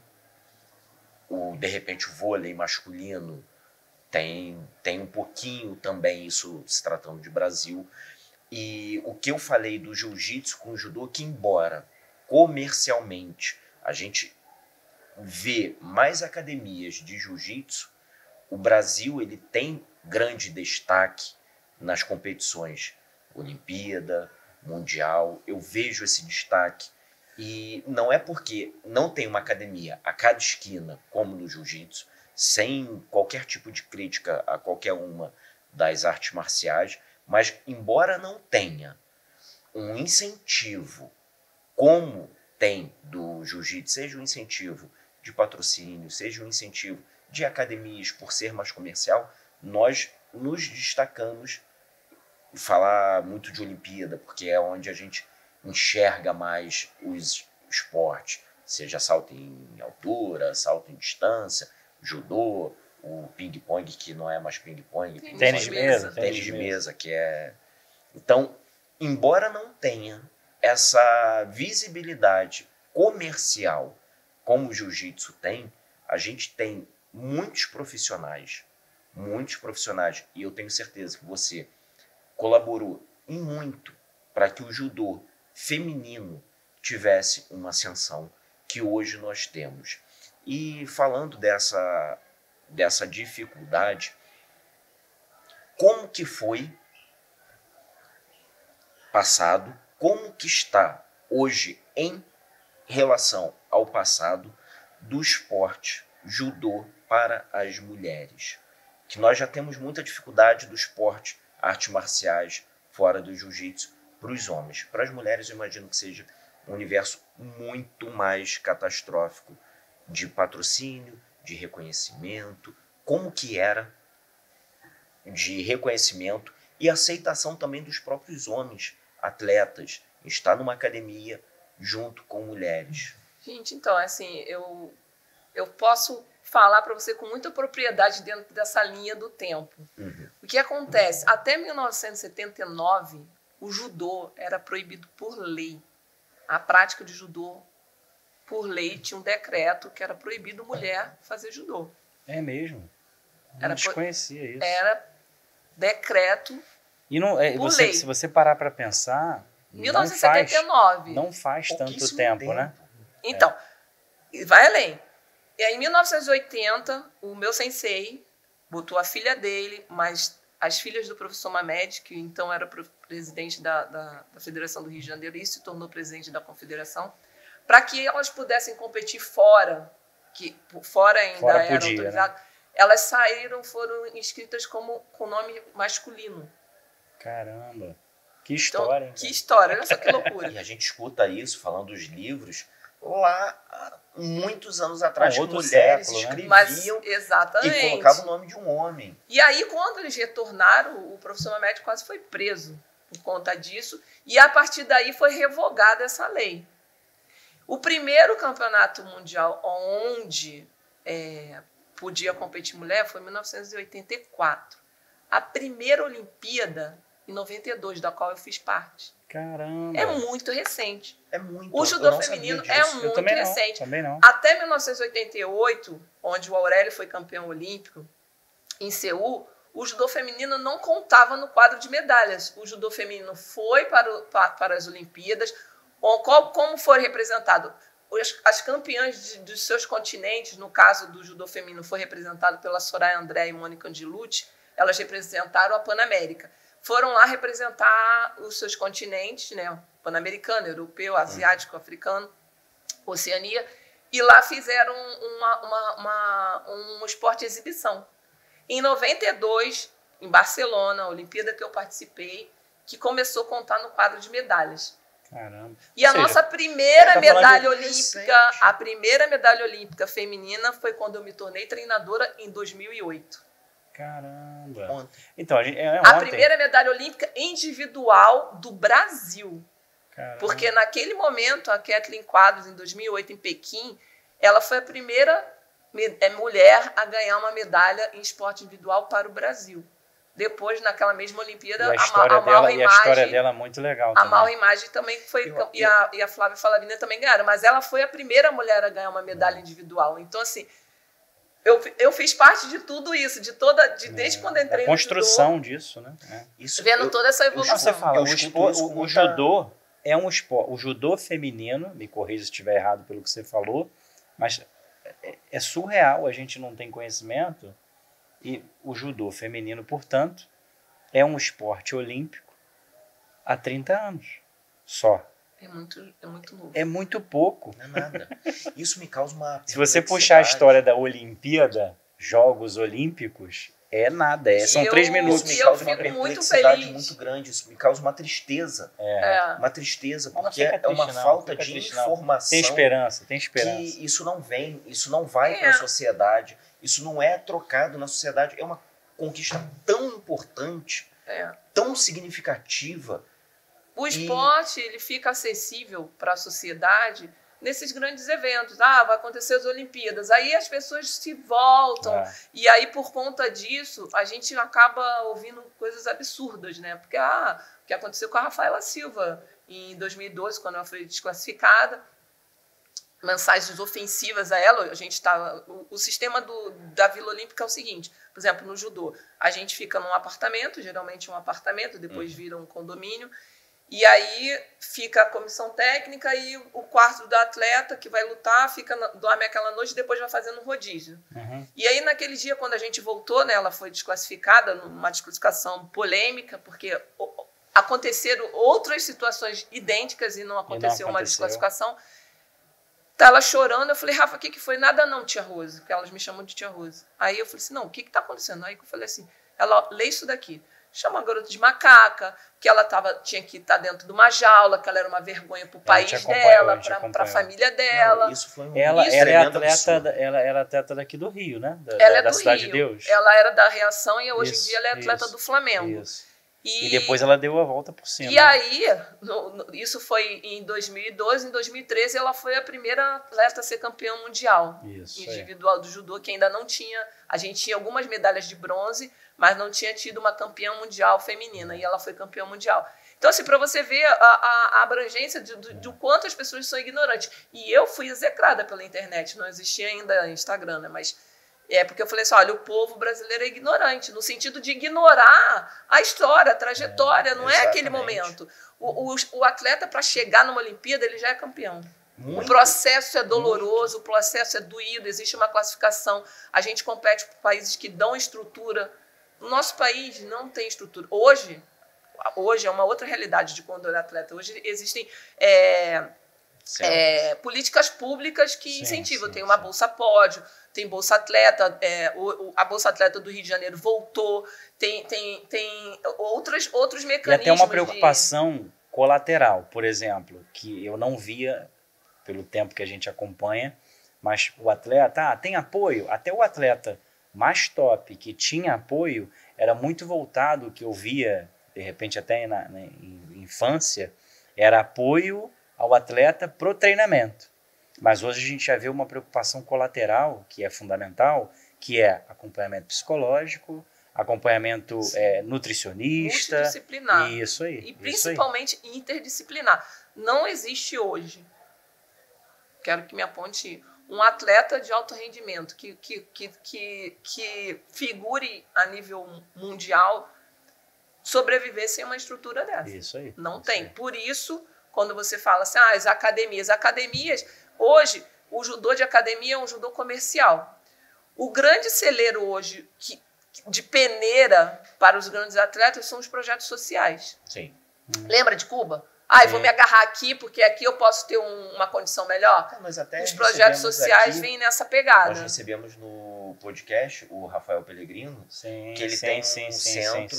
o, de repente o vôlei masculino tem, tem um pouquinho também, isso se tratando de Brasil. E o que eu falei do jiu-jitsu com o judô, que embora comercialmente a gente vê mais academias de jiu-jitsu, o Brasil ele tem grande destaque nas competições, Olimpíada, Mundial, eu vejo esse destaque. E não é porque não tem uma academia a cada esquina, como no jiu-jitsu, sem qualquer tipo de crítica a qualquer uma das artes marciais, mas embora não tenha um incentivo como tem do jiu-jitsu, seja um incentivo de patrocínio, seja um incentivo de academias por ser mais comercial, nós nos destacamos. Falar muito de Olimpíada, porque é onde a gente enxerga mais os esportes, seja salto em altura, salto em distância, judô, o ping-pong, que não é mais ping-pong, Tênis de mesa. tênis de mesa, que é... Então, embora não tenha essa visibilidade comercial como o jiu-jitsu tem, a gente tem muitos profissionais, muitos profissionais, e eu tenho certeza que você colaborou em muito para que o judô feminino tivesse uma ascensão que hoje nós temos. E falando dessa, dessa dificuldade, como que foi passado, como que está hoje em relação ao passado do esporte judô para as mulheres? Que nós já temos muita dificuldade do esporte artes marciais fora do jiu-jitsu para os homens. Para as mulheres, eu imagino que seja um universo muito mais catastrófico de patrocínio, de reconhecimento, como que era de reconhecimento e aceitação também dos próprios homens, atletas, estar numa academia junto com mulheres. Gente, então, assim, eu, eu posso falar para você com muita propriedade dentro dessa linha do tempo. Uhum. O que acontece? Até mil novecentos e setenta e nove, o judô era proibido por lei. A prática de judô, por lei, tinha um decreto que era proibido mulher fazer judô. É mesmo? Eu Era não desconhecia isso. Era decreto E não, é, por você, lei. se você parar para pensar, mil não novecentos e setenta e nove. faz, não faz tanto Pouquíssimo tempo, né? Então, e vai além. E aí, em mil novecentos e oitenta, o meu sensei botou a filha dele, mas as filhas do professor Mamed, que então era presidente da, da, da Federação do Rio de Janeiro e se tornou presidente da Confederação, para que elas pudessem competir fora, que fora ainda Fora era podia, autorizado, né? Elas saíram, foram inscritas como, com nome masculino. Caramba, que Então, história. hein, que cara? história, olha só que loucura. E a gente escuta isso, falando dos livros, lá há muitos anos atrás, Ah, que outro mulheres século, né? escreviam Mas, e exatamente. colocavam o nome de um homem. E aí, quando eles retornaram, o professor Mamed quase foi preso por conta disso. E a partir daí foi revogada essa lei. O primeiro campeonato mundial onde é, podia competir mulher foi em mil novecentos e oitenta e quatro. A primeira Olimpíada, em noventa e dois, da qual eu fiz parte. Caramba. É muito recente. É muito. O eu judô não feminino sabia é disso. Eu muito também não, recente. também não. Até mil novecentos e oitenta e oito, onde o Aurélio foi campeão olímpico, em Seul, o judô feminino não contava no quadro de medalhas. O judô feminino foi para, o, para, para as Olimpíadas. Qual, como foi representado? As, as campeãs de, dos seus continentes, no caso do judô feminino, foi representado pela Soraya André e Mônica Angelucci. Elas representaram a Panamérica. Foram lá representar os seus continentes, né? Pan-americano, europeu, asiático, africano, Oceania, e lá fizeram uma, uma, uma, um esporte de exibição. Em noventa e dois, em Barcelona, a Olimpíada que eu participei, que começou a contar no quadro de medalhas. Caramba. E a Ou seja, nossa primeira tá medalha de olímpica, recente. a primeira medalha olímpica feminina foi quando eu me tornei treinadora em dois mil e oito. Caramba. Ontem. Então, a gente, é, A ontem. primeira medalha olímpica individual do Brasil. Caramba. Porque naquele momento, a Kathleen Quadros, em dois mil e oito, em Pequim, ela foi a primeira me- é, mulher a ganhar uma medalha em esporte individual para o Brasil. Depois, naquela mesma Olimpíada, E a Ma- história, a Mauro dela, e a história Imagem, dela é muito legal a também. Mauro Imagem também foi, Eu- e, a, e a Flávia Falavina também ganharam, mas ela foi a primeira mulher a ganhar uma medalha individual. Então, assim, eu, eu fiz parte de tudo isso, de toda, de, desde quando É, entrei a construção disso, né? É. Isso, no judô, vendo eu- toda essa eu evolução. Você fala, Eu o, escuto espo- isso com o- o muita- judô é um esporte. O judô feminino, me corrija se estiver errado pelo que você falou, mas é, é surreal, a gente não tem conhecimento. E o judô feminino, portanto, é um esporte olímpico há trinta anos só. É muito, é muito novo. É muito pouco. Não é nada. Isso me causa uma Se você puxar a perplexidade. história da Olimpíada, Jogos Olímpicos, é nada. É, são E três eu- minutos. Isso me E eu causa uma fico muito perplexidade feliz. muito grande. Isso me causa uma tristeza. É. Uma tristeza, Mas não porque fica é uma triste, não, falta fica de triste, não. informação. Tem esperança, tem esperança. Que isso não vem, isso não vai É. para a sociedade, isso não é trocado na sociedade. É uma conquista tão importante, É. tão significativa. O E- esporte ele fica acessível para a sociedade nesses grandes eventos. Ah, vai acontecer as Olimpíadas. Aí as pessoas se voltam. É. E aí, por conta disso, a gente acaba ouvindo coisas absurdas, né? Porque ah, o que aconteceu com a Rafaela Silva em dois mil e doze, quando ela foi desclassificada, mensagens ofensivas a ela. A gente tá, o, o sistema do, da Vila Olímpica é o seguinte: por exemplo, no judô, a gente fica num apartamento, geralmente um apartamento, depois Uhum. vira um condomínio. E aí fica a comissão técnica e o quarto do atleta que vai lutar, fica na- dorme aquela noite e depois vai fazendo um rodízio. Uhum. E aí, naquele dia, quando a gente voltou, né, ela foi desclassificada, numa desclassificação polêmica, porque o- aconteceram outras situações idênticas e não aconteceu uma aconteceu. desclassificação. Tá ela chorando, eu falei, Rafa, o que, que foi? Nada não, tia Rose, porque elas me chamam de tia Rose. Aí eu falei assim, não, o que que tá acontecendo? Aí eu falei assim, ela, ó, lê isso daqui. Chama a garota de macaca, que ela tava, tinha que estar dentro de uma jaula, que ela era uma vergonha pro país te acompanhou, dela, te pra, acompanhou. pra família dela. Não, isso foi um Ela, Isso. ela é tremendo atleta, absurdo. da- ela era atleta daqui do Rio, né? Da, Ela é da do Cidade Rio. de Deus. Ela era da Reação e hoje Isso, em dia ela é atleta isso, do Flamengo. Isso. E, E depois ela deu a volta por cima. e aí, no- no- isso foi em dois mil e doze, em dois mil e treze ela foi a primeira atleta a ser campeã mundial Isso aí. individual do judô, que ainda não tinha, a gente tinha algumas medalhas de bronze, mas não tinha tido uma campeã mundial feminina, e ela foi campeã mundial. Então, assim, para você ver a, a- a abrangência de, do, do quanto as pessoas são ignorantes. E eu fui execrada pela internet, não existia ainda Instagram, né? Mas é porque eu falei assim, olha, o povo brasileiro é ignorante, no sentido de ignorar a história, a trajetória, É, não é aquele exatamente. momento. O, o, o atleta, para chegar numa Olimpíada, ele já é campeão. O Muito. processo é doloroso, o processo é doído, existe uma classificação. A gente compete com países que dão estrutura. O nosso país não tem estrutura. Hoje, hoje é uma outra realidade de quando eu era atleta. Hoje existem é, Certo. é, políticas públicas que Sim, incentivam. sim, Tem uma sim. Bolsa Pódio, tem Bolsa Atleta, é, o- o- a Bolsa Atleta do Rio de Janeiro voltou, tem, tem, tem outras, outros E mecanismos. até uma de- preocupação colateral, por exemplo, que eu não via pelo tempo que a gente acompanha, mas o atleta, ah, tem apoio, até o atleta mais top que tinha apoio era muito voltado, que eu via, de repente até na, na em infância, era apoio ao atleta pro treinamento. Mas hoje a gente já vê uma preocupação colateral, que é fundamental, que é acompanhamento psicológico, acompanhamento é, nutricionista. multidisciplinar. Isso aí. E isso aí. principalmente interdisciplinar. Não existe hoje, quero que me aponte, um atleta de alto rendimento que, que, que, que, que figure a nível mundial sobreviver sem uma estrutura dessa. Isso aí. Não isso tem. aí. Por isso, quando você fala assim, ah, as academias, academias, hoje, o judô de academia é um judô comercial. O grande celeiro hoje que, de peneira para os grandes atletas são os projetos sociais. Sim. Lembra de Cuba? Ah, eu vou Sim. me agarrar aqui porque aqui eu posso ter um- uma condição melhor. Ah, Mas até Os projetos recebemos sociais aqui- vêm nessa Nós pegada. recebemos no podcast o Rafael Pellegrino, Sim, que ele sim, tem sim, um sim, centro sim, sim.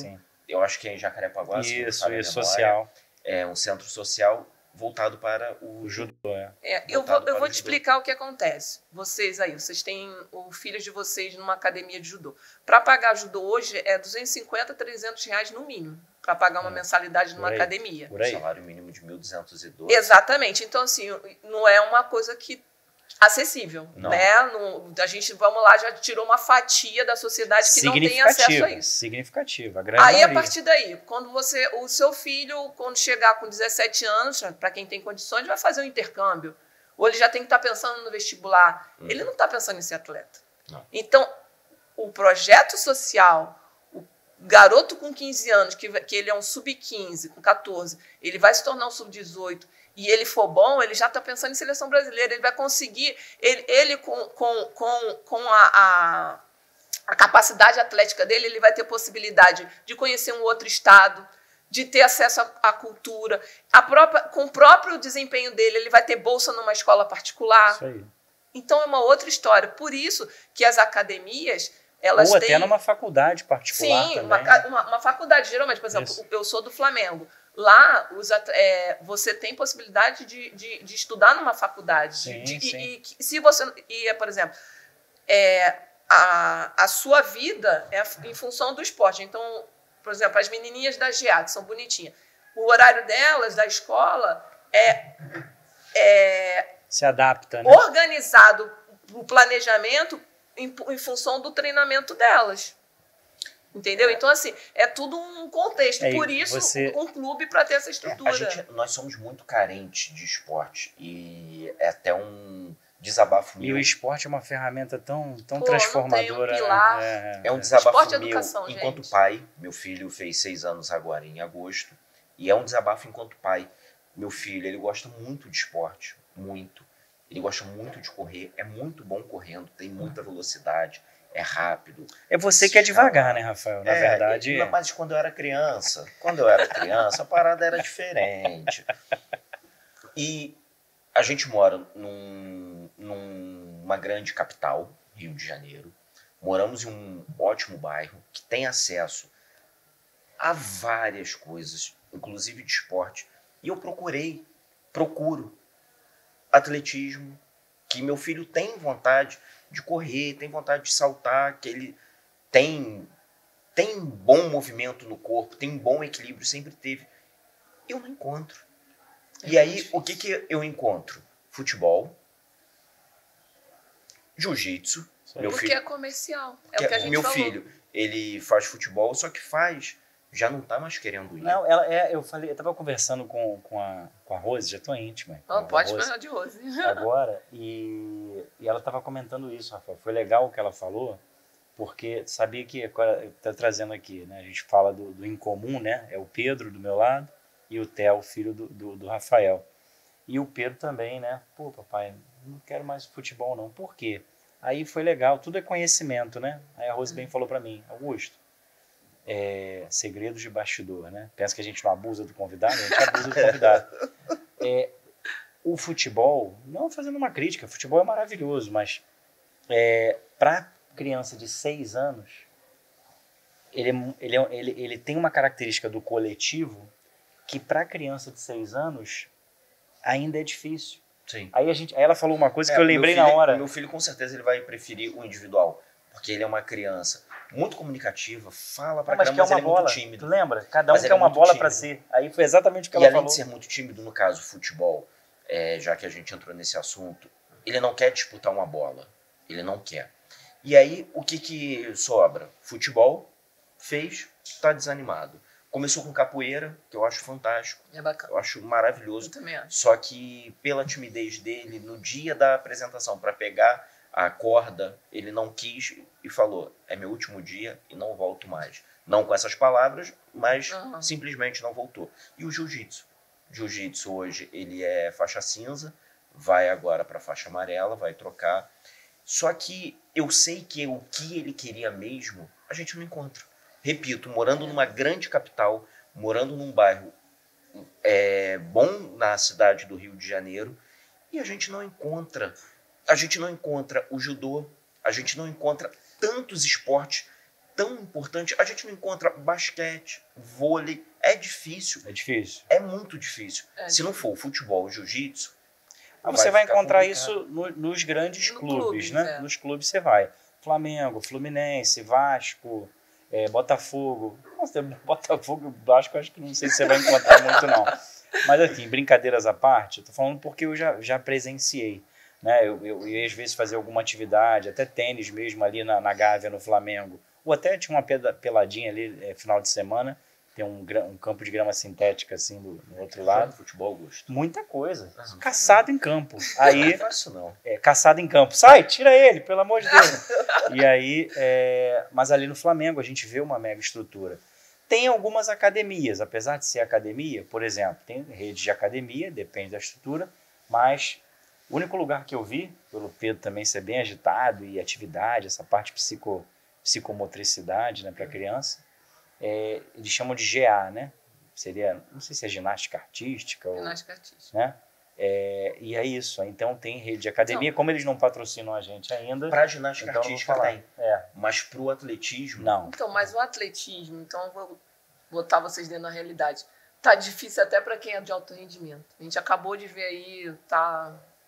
eu acho que é em Jacarepaguá. Isso, isso, social. É um centro social voltado para o, o judô. É. É, eu vou, eu vou te explicar o que acontece. Vocês aí, vocês têm os filhos de vocês numa academia de judô. Para pagar judô hoje é duzentos e cinquenta, trezentos reais no mínimo, para pagar uma é. mensalidade numa aí, academia. Por aí. Salário mínimo de mil duzentos e doze. Exatamente. Então, assim, não é uma coisa que acessível, não. né? No, a gente, vamos lá, já tirou uma fatia da sociedade que não tem acesso a isso. Significativa, a grande Aí, maioria. A partir daí, quando você, o seu filho, quando chegar com dezessete anos, para quem tem condições, vai fazer um intercâmbio. Ou ele já tem que estar tá pensando no vestibular. Hum. Ele não está pensando em ser atleta. Não. Então, o projeto social, o garoto com quinze anos, que, que ele é um sub quinze, com catorze, ele vai se tornar um sub dezoito, e ele for bom, ele já está pensando em seleção brasileira, ele vai conseguir, ele, ele com, com, com, com a, a, a capacidade atlética dele, ele vai ter possibilidade de conhecer um outro estado, de ter acesso à, à cultura, a própria, com o próprio desempenho dele, ele vai ter bolsa numa escola particular. Isso aí. Então é uma outra história. Por isso que as academias, elas Ou têm... até numa faculdade particular. Sim, também. Uma, uma, uma faculdade, geralmente, por exemplo, Isso. eu sou do Flamengo. Lá, os, é, você tem possibilidade de, de, de estudar numa faculdade. Sim, de, sim. E, e se você, e, por exemplo, é, a, a sua vida é em função do esporte. Então, por exemplo, as menininhas da G A, que são bonitinhas, o horário delas, da escola, é, é se adapta, né? Organizado o planejamento em, em função do treinamento delas. Entendeu? Então, assim, é tudo um contexto. É, Por isso, você... um clube para ter essa estrutura. É, a gente, nós somos muito carentes de esporte. E é até um desabafo meu. E o esporte é uma ferramenta tão, tão Pô, transformadora. Não tem um pilar. É, é um desabafo esporte é meu educação, enquanto gente. pai. Meu filho fez seis anos agora em agosto. E é um desabafo enquanto pai. Meu filho, ele gosta muito de esporte. Muito. Ele gosta muito de correr. É muito bom correndo. Tem muita velocidade. É rápido. É você que é devagar, né, Rafael? Na é, verdade... É, mas quando eu era criança, quando eu era criança, a parada era diferente. E a gente mora num, numa grande capital, Rio de Janeiro. Moramos em um ótimo bairro que tem acesso a várias coisas, inclusive de esporte. E eu procurei, procuro atletismo, que meu filho tem vontade de correr, tem vontade de saltar, que ele tem, tem bom movimento no corpo, tem bom equilíbrio, sempre teve. Eu não encontro. É e aí, difícil. O que, que eu encontro? Futebol, jiu-jitsu. Meu Porque filho, é comercial. É o que a gente meu falou. filho, ele faz futebol, só que faz, já não tá mais querendo ir. Não, ela, é, eu falei, eu tava conversando com, com, a, com a Rose, já tô íntima. Não, pode falar de Rose. Agora, e, e ela tava comentando isso, Rafael. Foi legal o que ela falou, porque sabia que, agora, tá trazendo aqui, né? A gente fala do, do incomum, né? É o Pedro do meu lado e o Theo, filho do, do, do Rafael. E o Pedro também, né? Pô, papai, não quero mais futebol não. Por quê? Aí foi legal, tudo é conhecimento, né? Aí a Rose bem falou para mim, Augusto, é, segredos de bastidor, né? Pensa que a gente não abusa do convidado, a gente abusa do convidado. É, o futebol, não fazendo uma crítica, o futebol é maravilhoso, mas é, para criança de seis anos, ele, ele, ele, ele tem uma característica do coletivo que para criança de seis anos ainda é difícil. Sim. Aí, a gente, aí ela falou uma coisa é, que eu lembrei filho, na hora. Meu filho com certeza ele vai preferir o individual, porque ele é uma criança muito comunicativa, fala pra mas caramba, mas uma ele é bola. muito tímido. Tu lembra? Cada um mas quer uma é bola para si. Aí foi exatamente o que e ela falou. E além falou. de ser muito tímido, no caso futebol, é, já que a gente entrou nesse assunto, ele não quer disputar uma bola. Ele não quer. E aí, o que que sobra? Futebol, fez, tá desanimado. Começou com capoeira, que eu acho fantástico. É bacana. Eu acho maravilhoso. Eu também acho. Só que pela timidez dele, no dia da apresentação, para pegar a corda, ele não quis e falou, é meu último dia e não volto mais. Não com essas palavras, mas uhum. simplesmente não voltou. E o jiu-jitsu? Jiu-jitsu hoje, ele é faixa cinza, vai agora para faixa amarela, vai trocar. Só que eu sei que o que ele queria mesmo, a gente não encontra. Repito, morando numa grande capital, morando num bairro é, bom na cidade do Rio de Janeiro, e a gente não encontra, a gente não encontra o judô, a gente não encontra tantos esportes tão importante. A gente não encontra basquete, vôlei. É difícil. É difícil. É muito difícil. É Se não for o futebol, o jiu-jitsu, Mas você vai ficar encontrar complicado. isso no- nos grandes No clubes, clubes, né? é. Nos clubes você vai. Flamengo, Fluminense, Vasco, é, Botafogo. Nossa, Botafogo e Vasco, acho que não sei se você vai encontrar muito, não. Mas, assim, brincadeiras à parte, eu tô falando porque eu já, já presenciei. Né? Eu, eu ia, às vezes, fazer alguma atividade, até tênis mesmo ali na, na Gávea, no Flamengo. Ou até tinha uma peda- peladinha ali, é, final de semana. Tem um, gra- um campo de grama sintética, assim, do, do outro Lá lado. no futebol, Augusto. Muita coisa. Ah, Caçado em campo. Não Aí, é fácil, não. é, caçado em campo. Sai, tira ele, pelo amor de Deus. E aí, é, mas ali no Flamengo a gente vê uma mega estrutura. Tem algumas academias, apesar de ser academia, por exemplo, tem rede de academia, depende da estrutura, mas o único lugar que eu vi, pelo Pedro também ser bem agitado e atividade, essa parte psico, psicomotricidade, né, para criança, é, eles chamam de G A, né? Seria, não sei se é ginástica artística ou, Ginástica artística. né? É, e é isso. Então tem rede de academia, Então, como eles não patrocinam a gente ainda. Pra ginástica então eu vou artística falar. tem. É, Mas pro atletismo, não. Então, mas o atletismo, então eu vou botar vocês dentro da realidade. Tá difícil até para quem é de alto rendimento. A gente acabou de ver aí, tá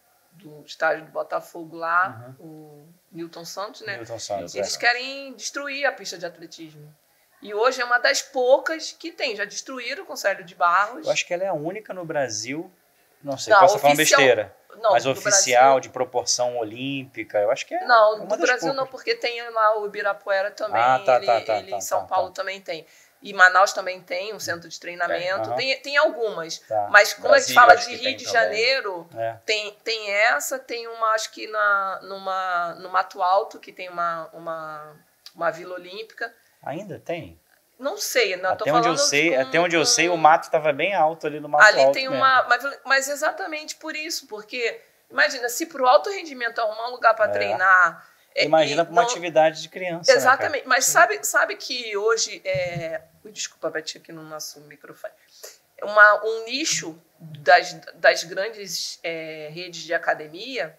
do estádio do Botafogo lá, o Newton Santos, né? Newton Santos. Eles é. querem destruir a pista de atletismo. E hoje é uma das poucas que tem. Já destruíram com o Célio de Barros. Eu acho que ela é a única no Brasil, não sei, Não, posso estar falando oficial- besteira, Não, mas do oficial, Brasil- de proporção olímpica, eu acho que é Não, uma do das Brasil não, poucas. porque tem lá o Ibirapuera também, Ah, tá, ele, tá, tá, ele tá, em São tá, Paulo tá. também tem. E Manaus também tem um centro de treinamento, Aham. tem, tem algumas. Tá. Mas como a gente Brasília, fala acho de que Rio tem de também. Janeiro, É. tem, tem essa, tem uma, acho que na, numa, no Mato Alto, que tem uma, uma, uma Vila Olímpica. Ainda tem? Não sei, não, tô Até onde falando eu sei, com- até onde eu sei, o com- mato estava bem alto ali no Mato Ali Alto tem mesmo. uma. Mas, mas exatamente por isso, porque imagina, se para o alto rendimento arrumar um lugar para É. treinar. é, Imagina e para uma não- atividade de criança, né, cara? Exatamente, mas sabe, sabe que hoje é. Ui, desculpa, bati aqui no nosso microfone. Uma, um nicho das, das grandes é, redes de academia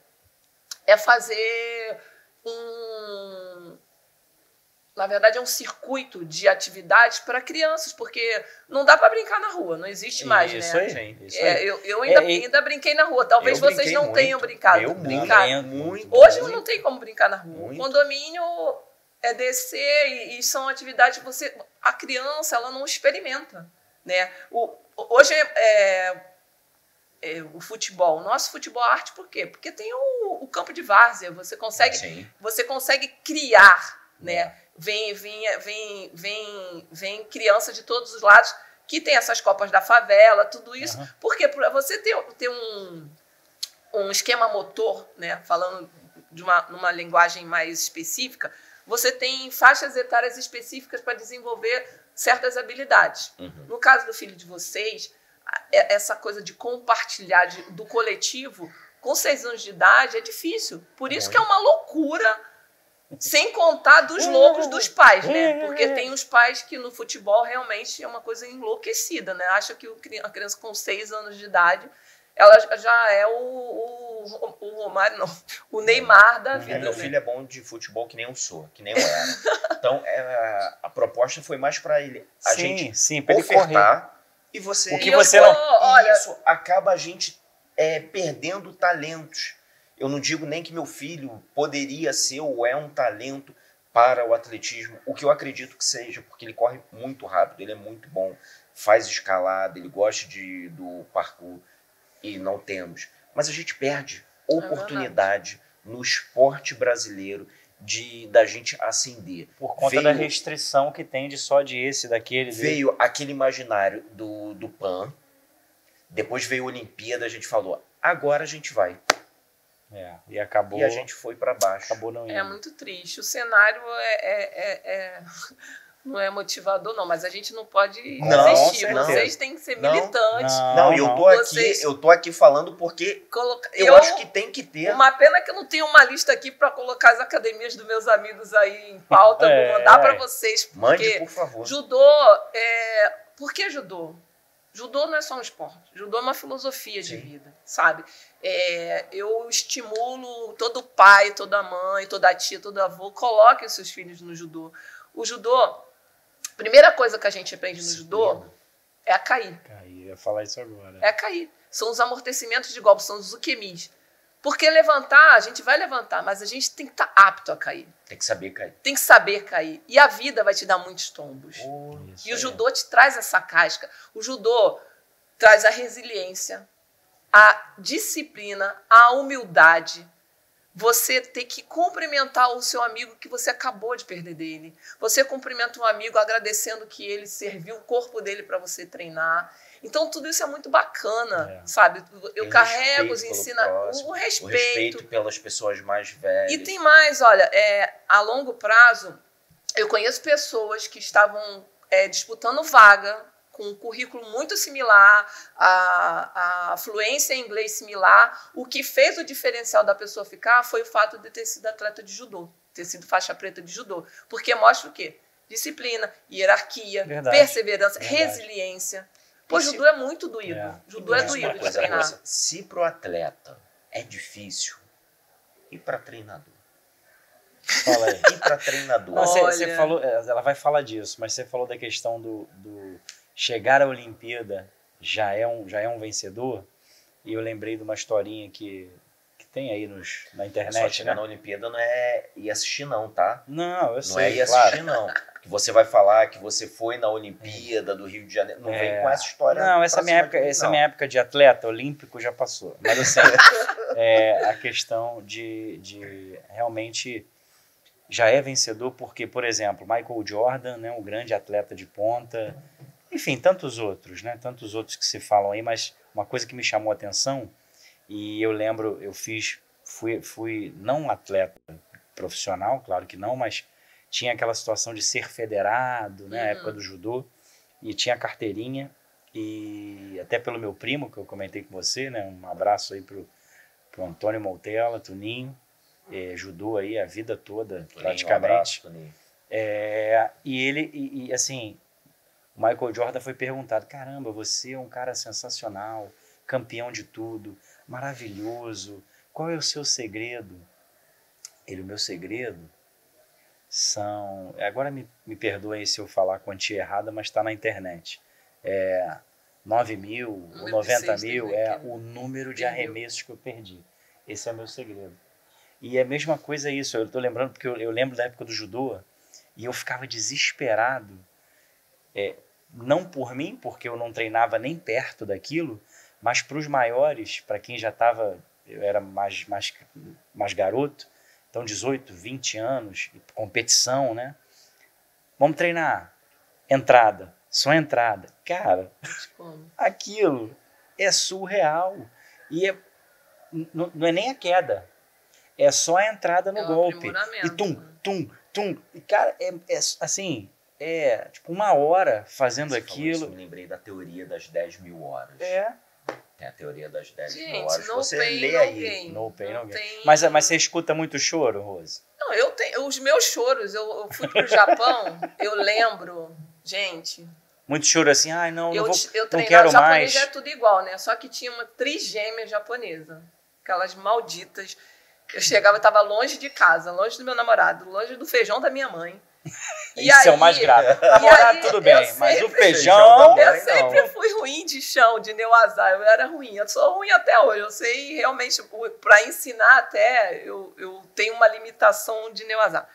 é fazer um. Na verdade, é um circuito de atividades para crianças, porque não dá para brincar na rua, não existe mais, Isso né? aí, Sim. isso É, aí. eu eu ainda, É, e- ainda brinquei na rua. Talvez Eu vocês brinquei não muito. tenham brincado. Eu brincado. muito, muito. Hoje muito. não tem como brincar na rua. Muito. O condomínio é descer e, e são atividades que você. A criança ela não experimenta. Né? O, hoje é, é, o futebol. O nosso futebol é arte por quê? Porque tem o, o campo de várzea. Você consegue, Sim. você consegue criar. Né? É. Vem, vem, vem, vem, vem criança de todos os lados que tem essas copas da favela, tudo isso. Uhum. Porque para você ter, ter um, um esquema motor, né? Falando de uma numa linguagem mais específica, você tem faixas etárias específicas para desenvolver certas habilidades. Uhum. No caso do filho de vocês, essa coisa de compartilhar de, do coletivo com seis anos de idade é difícil. Por isso que é uma loucura, sem contar dos loucos dos pais, né? Porque tem os pais que no futebol realmente é uma coisa enlouquecida, né? Acha que a criança com seis anos de idade, ela já é o, o, o Romário, não, o Neymar da É, vida. meu né? filho é bom de futebol que nem eu sou, que nem eu era. Então, é, a proposta foi mais para ele, a sim, gente sim, para ele correr. ofertar e você... O que E eu você vou- não- olha, E isso acaba a gente é, perdendo talentos. Eu não digo nem que meu filho poderia ser ou é um talento para o atletismo, o que eu acredito que seja, porque ele corre muito rápido, ele é muito bom, faz escalada, ele gosta de, do parkour, e não temos. Mas a gente perde oportunidade no esporte brasileiro de da gente ascender. Por conta Veio- da restrição que tem de só de esse, daquele. dele. Veio aquele imaginário do, do Pan, depois veio a Olimpíada, a gente falou, agora a gente vai. É, e acabou, E a gente foi para baixo. acabou não indo. É muito triste. O cenário é, é- é- é- não é motivador, não, mas a gente não pode Não, desistir. não. Vocês têm que ser Não. militantes. Não, e eu tô aqui, Vocês- eu tô aqui falando porque Coloca... eu, acho que tem que ter. Uma pena que eu não tenho uma lista aqui para colocar as academias dos meus amigos aí em pauta. É, Vou mandar é. para vocês. Mande, Porque por favor. judô, é... por que judô? Judô não é só um esporte, judô é uma filosofia de Sim. vida, sabe? É, eu estimulo todo pai, toda mãe, toda tia, todo avô, coloquem os seus filhos no judô. O judô, a primeira coisa que a gente aprende no judô é a cair. Cair, eu ia falar isso agora. É a cair. São os amortecimentos de golpe, são os ukemis. Porque levantar, a gente vai levantar, mas a gente tem que estar apto a cair. Tem que saber cair. Tem que saber cair. E a vida vai te dar muitos tombos. Oh, e o judô te traz essa casca. O judô traz a resiliência, a disciplina, a humildade. Você ter que cumprimentar o seu amigo que você acabou de perder dele. Você cumprimenta um amigo agradecendo que ele serviu o corpo dele para você treinar. Então, tudo isso é muito bacana, é. sabe? Eu tem carrego os ensinamentos, o respeito. O respeito pelas pessoas mais velhas. E tem mais, olha, é, a longo prazo, eu conheço pessoas que estavam é, disputando vaga com um currículo muito similar, a, a fluência em inglês similar. O que fez o diferencial da pessoa ficar foi o fato de ter sido atleta de judô, ter sido faixa preta de judô. Porque mostra o quê? Disciplina, hierarquia, Verdade. perseverança, Verdade. resiliência. Pô, judô é muito doído. É. Judô é, é doído de treinar. Coisa, se pro atleta é difícil, e para treinador? Fala aí. E para treinador? Você, você falou, ela vai falar disso, mas você falou da questão do, do chegar à Olimpíada já é um, já é um vencedor. E eu lembrei de uma historinha que, que tem aí nos, na internet. Só chegar né? na Olimpíada não é ir assistir não, tá? Não, eu não sei, Não é ir assistir claro. não. Que você vai falar que você foi na Olimpíada do Rio de Janeiro. Não é. vem com essa história. Não, essa, minha época, essa não. minha época de atleta olímpico já passou. Mas assim, é, a questão de, de realmente já é vencedor porque, por exemplo, Michael Jordan, né, um grande atleta de ponta, enfim, tantos outros, né, tantos outros que se falam aí, mas uma coisa que me chamou a atenção, e eu lembro, eu fiz, fui, fui não um atleta profissional, claro que não, mas tinha aquela situação de ser federado, né, na uhum. época do judô, e tinha a carteirinha, e até pelo meu primo, que eu comentei com você, né, um abraço aí pro, pro Antônio Moutella, Tuninho, é, judô aí a vida toda, Tuninho, praticamente. Um abraço, Tuninho. É, e ele, e, e assim, o Michael Jordan foi perguntado, caramba, você é um cara sensacional, campeão de tudo, maravilhoso, qual é o seu segredo? Ele, o meu segredo são, agora me, me perdoem se eu falar a quantia errada, mas está na internet, é nove mil ou noventa mil é o número de arremessos que eu perdi. Esse é o meu segredo. E é a mesma coisa isso, eu estou lembrando, porque eu, eu lembro da época do judô, e eu ficava desesperado, é, não por mim, porque eu não treinava nem perto daquilo, mas para os maiores, para quem já estava, eu era mais, mais, mais garoto, então dezoito, vinte anos, competição, né? Vamos treinar. Entrada, só entrada. Cara, aquilo é surreal. E é, não, não é nem a queda, é só a entrada no é golpe. E tum, tum, tum. E, cara, é, é assim, é tipo uma hora fazendo Você aquilo. Falou isso, me lembrei da teoria das dez mil horas. É. Tem a teoria das dez Gente, mil horas. No Você pain, lê no aí. Gain. No pain, no gain. Tem... Mas, mas você escuta muito choro, Rose? Não, eu tenho. Os meus choros, eu, eu fui pro Japão, eu lembro, gente. Muito choro assim, ai, não, eu, não, vou, eu não quero mais. Japonês é tudo igual, né? Só que tinha uma trigêmea japonesa. Aquelas malditas. Eu chegava, eu tava longe de casa, longe do meu namorado, longe do feijão da minha mãe. E Isso aí, é o mais grave. Namorado, tudo bem, sempre, mas o feijão... Eu sempre não. fui ruim de chão, de neuazá, eu era ruim. Eu sou ruim até hoje, eu sei realmente, para ensinar até, eu, eu tenho uma limitação de neuazá.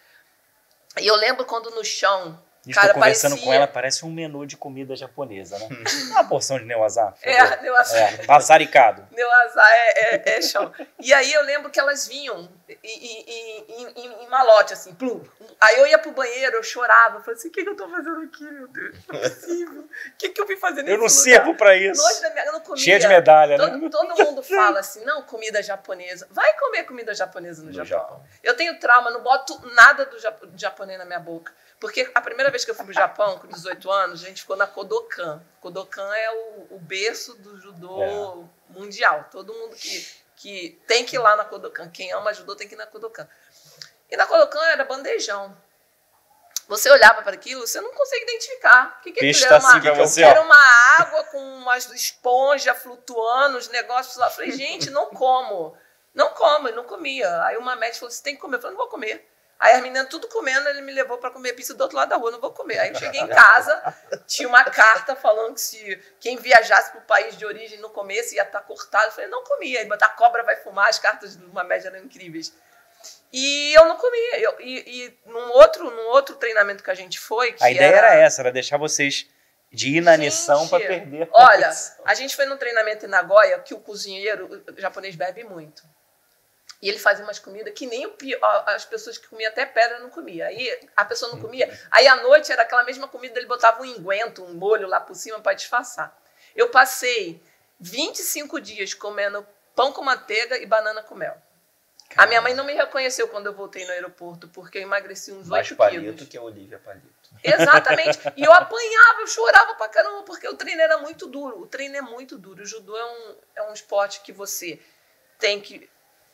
E eu lembro quando no chão... Estou cara, conversando parecia... com ela, parece um menu de comida japonesa, né? Uma porção de neuazá. É, neuazá. É, passaricado. Neuazá é, é, é chão. E aí eu lembro que elas vinham em, em, em, em malote, assim, plum. Aí eu ia pro banheiro, eu chorava. Eu falei assim, o que, que eu tô fazendo aqui, meu Deus? Não é possível. O que, que eu vim fazer nesse Eu não lugar? sirvo pra isso. Longe da minha, eu não comia. Cheia de medalha, todo, né? Todo mundo fala assim, não, comida japonesa. Vai comer comida japonesa no, no Japão. Japão. Eu tenho trauma, não boto nada do japonês na minha boca. Porque a primeira vez que eu fui pro Japão, com dezoito anos, a gente ficou na Kodokan. Kodokan é o, o berço do judô é. mundial. Todo mundo que, que tem que ir lá na Kodokan. Quem ama judô tem que ir na Kodokan. E na Kodokan era bandejão. você olhava para aquilo, você não consegue identificar. O que, que Peixe aquilo tá era? assim pra Uma, você, era ó. uma água com umas esponjas flutuando, os negócios lá. Eu falei, gente, não como. Não como, eu não comia. Aí uma médica falou, você tem que comer. Eu falei, não vou comer. Aí as meninas tudo comendo, ele me levou para comer pizza do outro lado da rua, não vou comer. Aí eu cheguei em casa, tinha uma carta falando que se quem viajasse para o país de origem no começo ia estar cortado. Eu falei, não comia. Aí botar cobra vai fumar, as cartas de uma média eram incríveis. E eu não comia. Eu, e e num, outro, num outro treinamento que a gente foi... Que a ideia era, era essa, era deixar vocês de inanição para perder. A olha, competição. a gente foi num treinamento em Nagoya que o cozinheiro o japonês bebe muito. E ele fazia umas comidas que nem o, as pessoas que comiam até pedra não comiam. Aí a pessoa não comia. Aí à noite era aquela mesma comida, ele botava um enguento, um molho lá por cima para disfarçar. Eu passei vinte e cinco dias comendo pão com manteiga e banana com mel. A minha mãe não me reconheceu quando eu voltei no aeroporto, porque eu emagreci uns Mais oito palito quilos. que a Olivia Palito. Exatamente. E eu apanhava, eu chorava pra caramba, porque o treino era muito duro. O treino é muito duro. O judô é um, é um esporte que você tem que...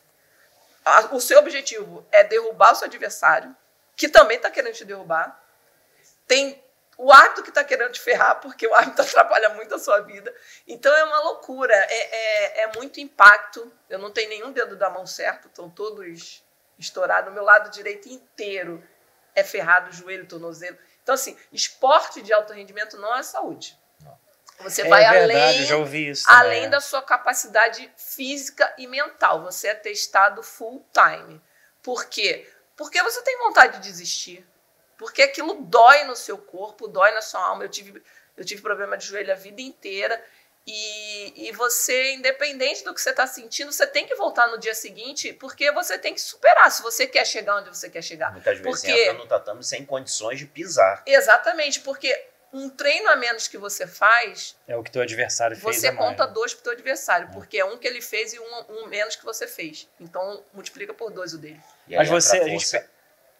O seu objetivo é derrubar o seu adversário, que também está querendo te derrubar. Tem o árbitro que está querendo te ferrar, porque o árbitro atrapalha muito a sua vida. Então é uma loucura, é, é, é muito impacto. Eu não tenho nenhum dedo da mão certo, estão todos estourados. O meu lado direito inteiro é ferrado, joelho, tornozelo. Então, assim, esporte de alto rendimento não é saúde. Você É vai verdade, além, eu já ouvi isso além também. da sua capacidade física e mental. Você é testado full time. Por quê? Porque você tem vontade de desistir. Porque aquilo dói no seu corpo, dói na sua alma. Eu tive, eu tive problema de joelho a vida inteira. E, e você, independente do que você está sentindo, você tem que voltar no dia seguinte, porque você tem que superar, se você quer chegar onde você quer chegar. Muitas vezes porque, entra no tatame sem condições de pisar. Exatamente, porque um treino a menos que você faz, é o que teu adversário fez. Você a mais, conta né? dois pro teu adversário, porque é um que ele fez e um, um menos que você fez. Então, multiplica por dois o dele. E Mas aí entra você, a a gente, força.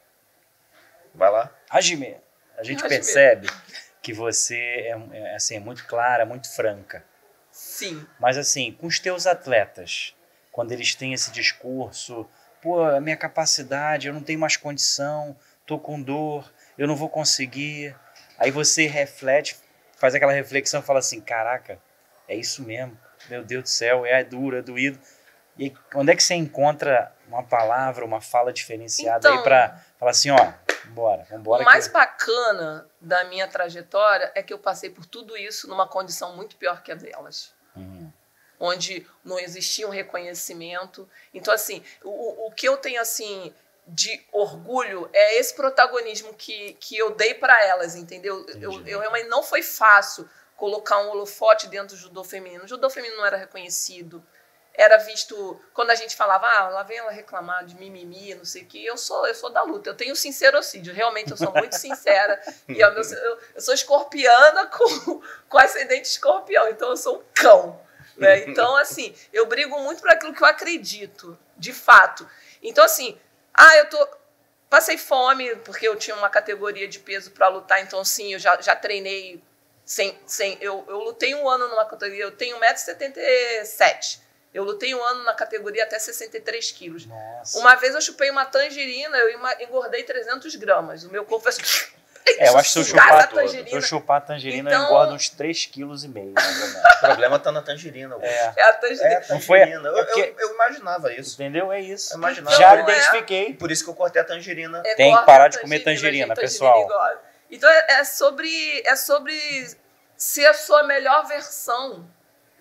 Vai lá. Hajime, a gente Hajime. percebe que você é, é, assim, é muito clara, muito franca. Sim. Mas assim, com os teus atletas, quando eles têm esse discurso, pô, a minha capacidade, eu não tenho mais condição, tô com dor, eu não vou conseguir. Aí você reflete, faz aquela reflexão e fala assim, caraca, é isso mesmo, meu Deus do céu, é duro, é doído. E onde é que você encontra uma palavra, uma fala diferenciada Então, aí pra falar assim, ó, bora, vambora. O mais que... bacana da minha trajetória é que eu passei por tudo isso numa condição muito pior que a delas. Uhum. Onde não existia um reconhecimento. Então, assim, o, o que eu tenho, assim, de orgulho é esse protagonismo que, que eu dei para elas, entendeu? Eu, eu realmente não foi fácil colocar um holofote dentro do judô feminino. O judô feminino não era reconhecido. Era visto, quando a gente falava, ah, lá vem ela reclamar de mimimi, não sei o quê. Eu sou, eu sou da luta, eu tenho sincerocídio, realmente eu sou muito sincera. E eu, eu, eu sou escorpiana com, com ascendente escorpião, então eu sou um cão. Né? Então, assim, eu brigo muito por aquilo que eu acredito, de fato. Então, assim, ah, eu tô... Passei fome, porque eu tinha uma categoria de peso para lutar, então, sim, eu já, já treinei sem... sem eu, eu lutei um ano numa categoria, eu tenho um metro e setenta e sete. Eu lutei um ano na categoria até sessenta e três quilos. Nossa. Uma vez eu chupei uma tangerina, eu engordei trezentos gramas. O meu corpo fez assim... É, eu acho que se eu chupar, se eu chupar a tangerina, então, eu engordo uns três vírgula cinco quilos. O problema tá na tangerina. É, é a tangerina. É a tangerina. Não foi, eu, porque... eu, eu imaginava isso. Entendeu? É isso. Eu imaginava. Já Então, identifiquei. É, por isso que eu cortei a tangerina. É, tem que parar de comer tangerina, gente, pessoal. Tangerina então é, é, sobre, é sobre ser a sua melhor versão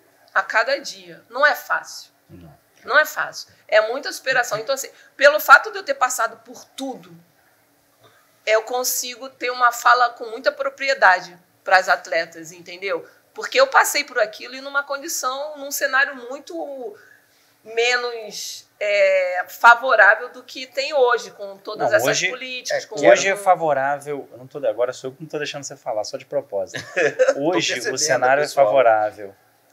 a cada dia. Não é fácil. Não. Não é fácil. É muita superação. Então, assim, pelo fato de eu ter passado por tudo, eu consigo ter uma fala com muita propriedade para as atletas, entendeu? Porque eu passei por aquilo e numa condição, num cenário muito menos é, favorável do que tem hoje, com todas não, essas hoje, políticas. É, com hoje com... é favorável, eu não tô, agora sou eu que não estou deixando você falar, só de propósito. Hoje o cenário é favorável,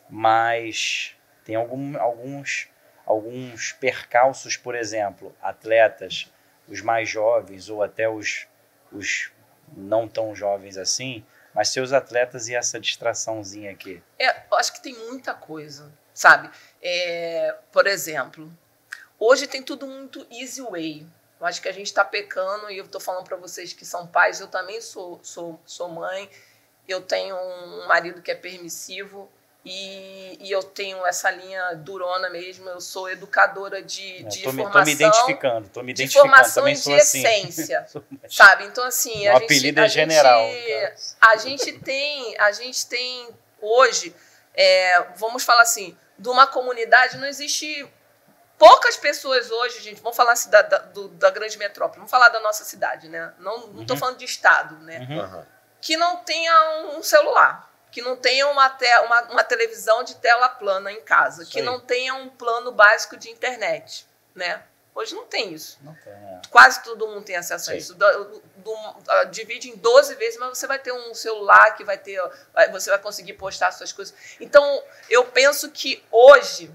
mas tem algum, alguns, alguns percalços, por exemplo, atletas, os mais jovens ou até os os não tão jovens assim, mas seus atletas e essa distraçãozinha aqui? É, eu acho que tem muita coisa, sabe? É, por exemplo, hoje tem tudo muito easy way. Eu acho que a gente está pecando, e eu estou falando para vocês que são pais, eu também sou, sou, sou mãe, eu tenho um marido que é permissivo, e, e eu tenho essa linha durona mesmo, eu sou educadora de, de tô formação. Estou me identificando, tô me de identificando, formação também de sou assim. essência, sabe? Então, assim, o a apelido gente, é a general. Gente, a gente tem, a gente tem hoje, é, vamos falar assim, de uma comunidade, não existe poucas pessoas hoje, gente, vamos falar assim da, da, do, da grande metrópole, vamos falar da nossa cidade, né? Não, não tô Uhum. falando de estado, né? Uhum. Que não tenha um celular, que não tenha uma, te, uma, uma televisão de tela plana em casa, Isso que aí. não tenha um plano básico de internet, né? Hoje não tem isso. Não tem, é. Quase todo mundo tem acesso a Sim. isso. Do, do, do, divide em doze vezes, mas você vai ter um celular que vai ter, você vai conseguir postar suas coisas. Então, eu penso que hoje,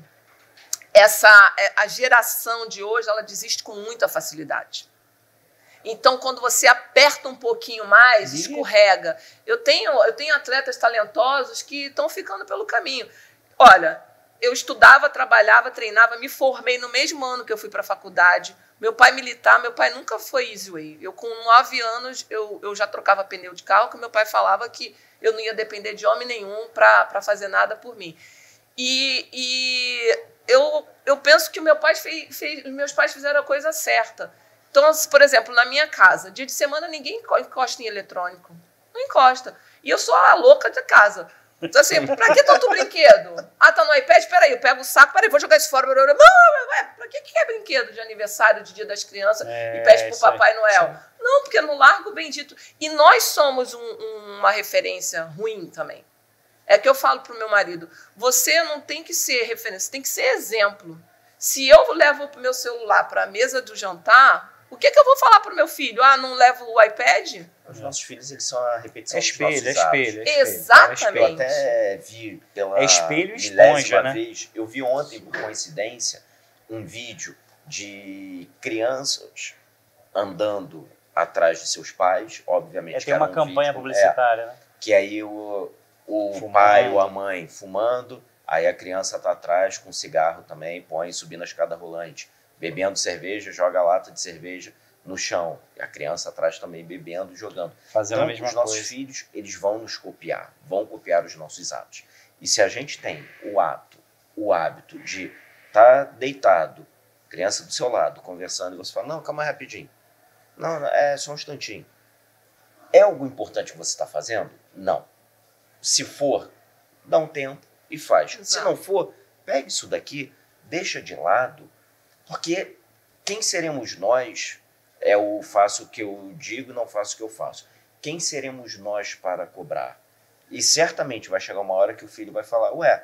essa, a geração de hoje, ela desiste com muita facilidade. Então, quando você aperta um pouquinho mais, Ih. escorrega. Eu tenho, eu tenho atletas talentosos que estão ficando pelo caminho. Olha, eu estudava, trabalhava, treinava, me formei no mesmo ano que eu fui para a faculdade. Meu pai militar, meu pai nunca foi easy way. Eu, com nove anos, eu, eu já trocava pneu de carro, que meu pai falava que eu não ia depender de homem nenhum para fazer nada por mim. E, e eu, eu penso que meu pai fez, fez, meus pais fizeram a coisa certa. Então, por exemplo, na minha casa, dia de semana ninguém encosta em eletrônico. Não encosta. E eu sou a louca da casa. Então, assim, pra que tanto brinquedo? Ah, tá no iPad? Peraí, eu pego o saco, peraí, vou jogar isso fora. Ué, pra que que é brinquedo de aniversário, de Dia das Crianças, É, e pede pro isso aí, Papai Noel? isso aí. Não, porque no largo bendito. E nós somos um, um, uma referência ruim também. É que eu falo pro meu marido, você não tem que ser referência, você tem que ser exemplo. Se eu levo o meu celular para a mesa do jantar, o que, que eu vou falar pro meu filho? Ah, não levo o iPad? Os nossos filhos, eles são a repetição É dos espelho, nossos é atos. espelho, é espelho. Exatamente. Eu até vi pela É espelho e milésima esponja, né? vez, eu vi ontem, por coincidência, um vídeo de crianças andando atrás de seus pais, obviamente. É, que tem era uma um campanha vídeo, publicitária, né? é, que aí o, o Fumando. pai ou a mãe fumando, aí a criança tá atrás com cigarro também, põe subindo a escada rolante, bebendo cerveja, joga a lata de cerveja no chão. E a criança atrás também bebendo, jogando. Fazendo Então, a mesma os nossos coisa. filhos, eles vão nos copiar, vão copiar os nossos atos. E se a gente tem o ato, o hábito de estar tá deitado, criança do seu lado, conversando, e você fala, não, calma aí rapidinho. Não, é só um instantinho. É algo importante que você está fazendo? Não. Se for, dá um tempo e faz. Exato. Se não for, pegue isso daqui, deixa de lado, porque quem seremos nós é o faço o que eu digo e não faço o que eu faço. Quem seremos nós para cobrar? E certamente vai chegar uma hora que o filho vai falar, ué,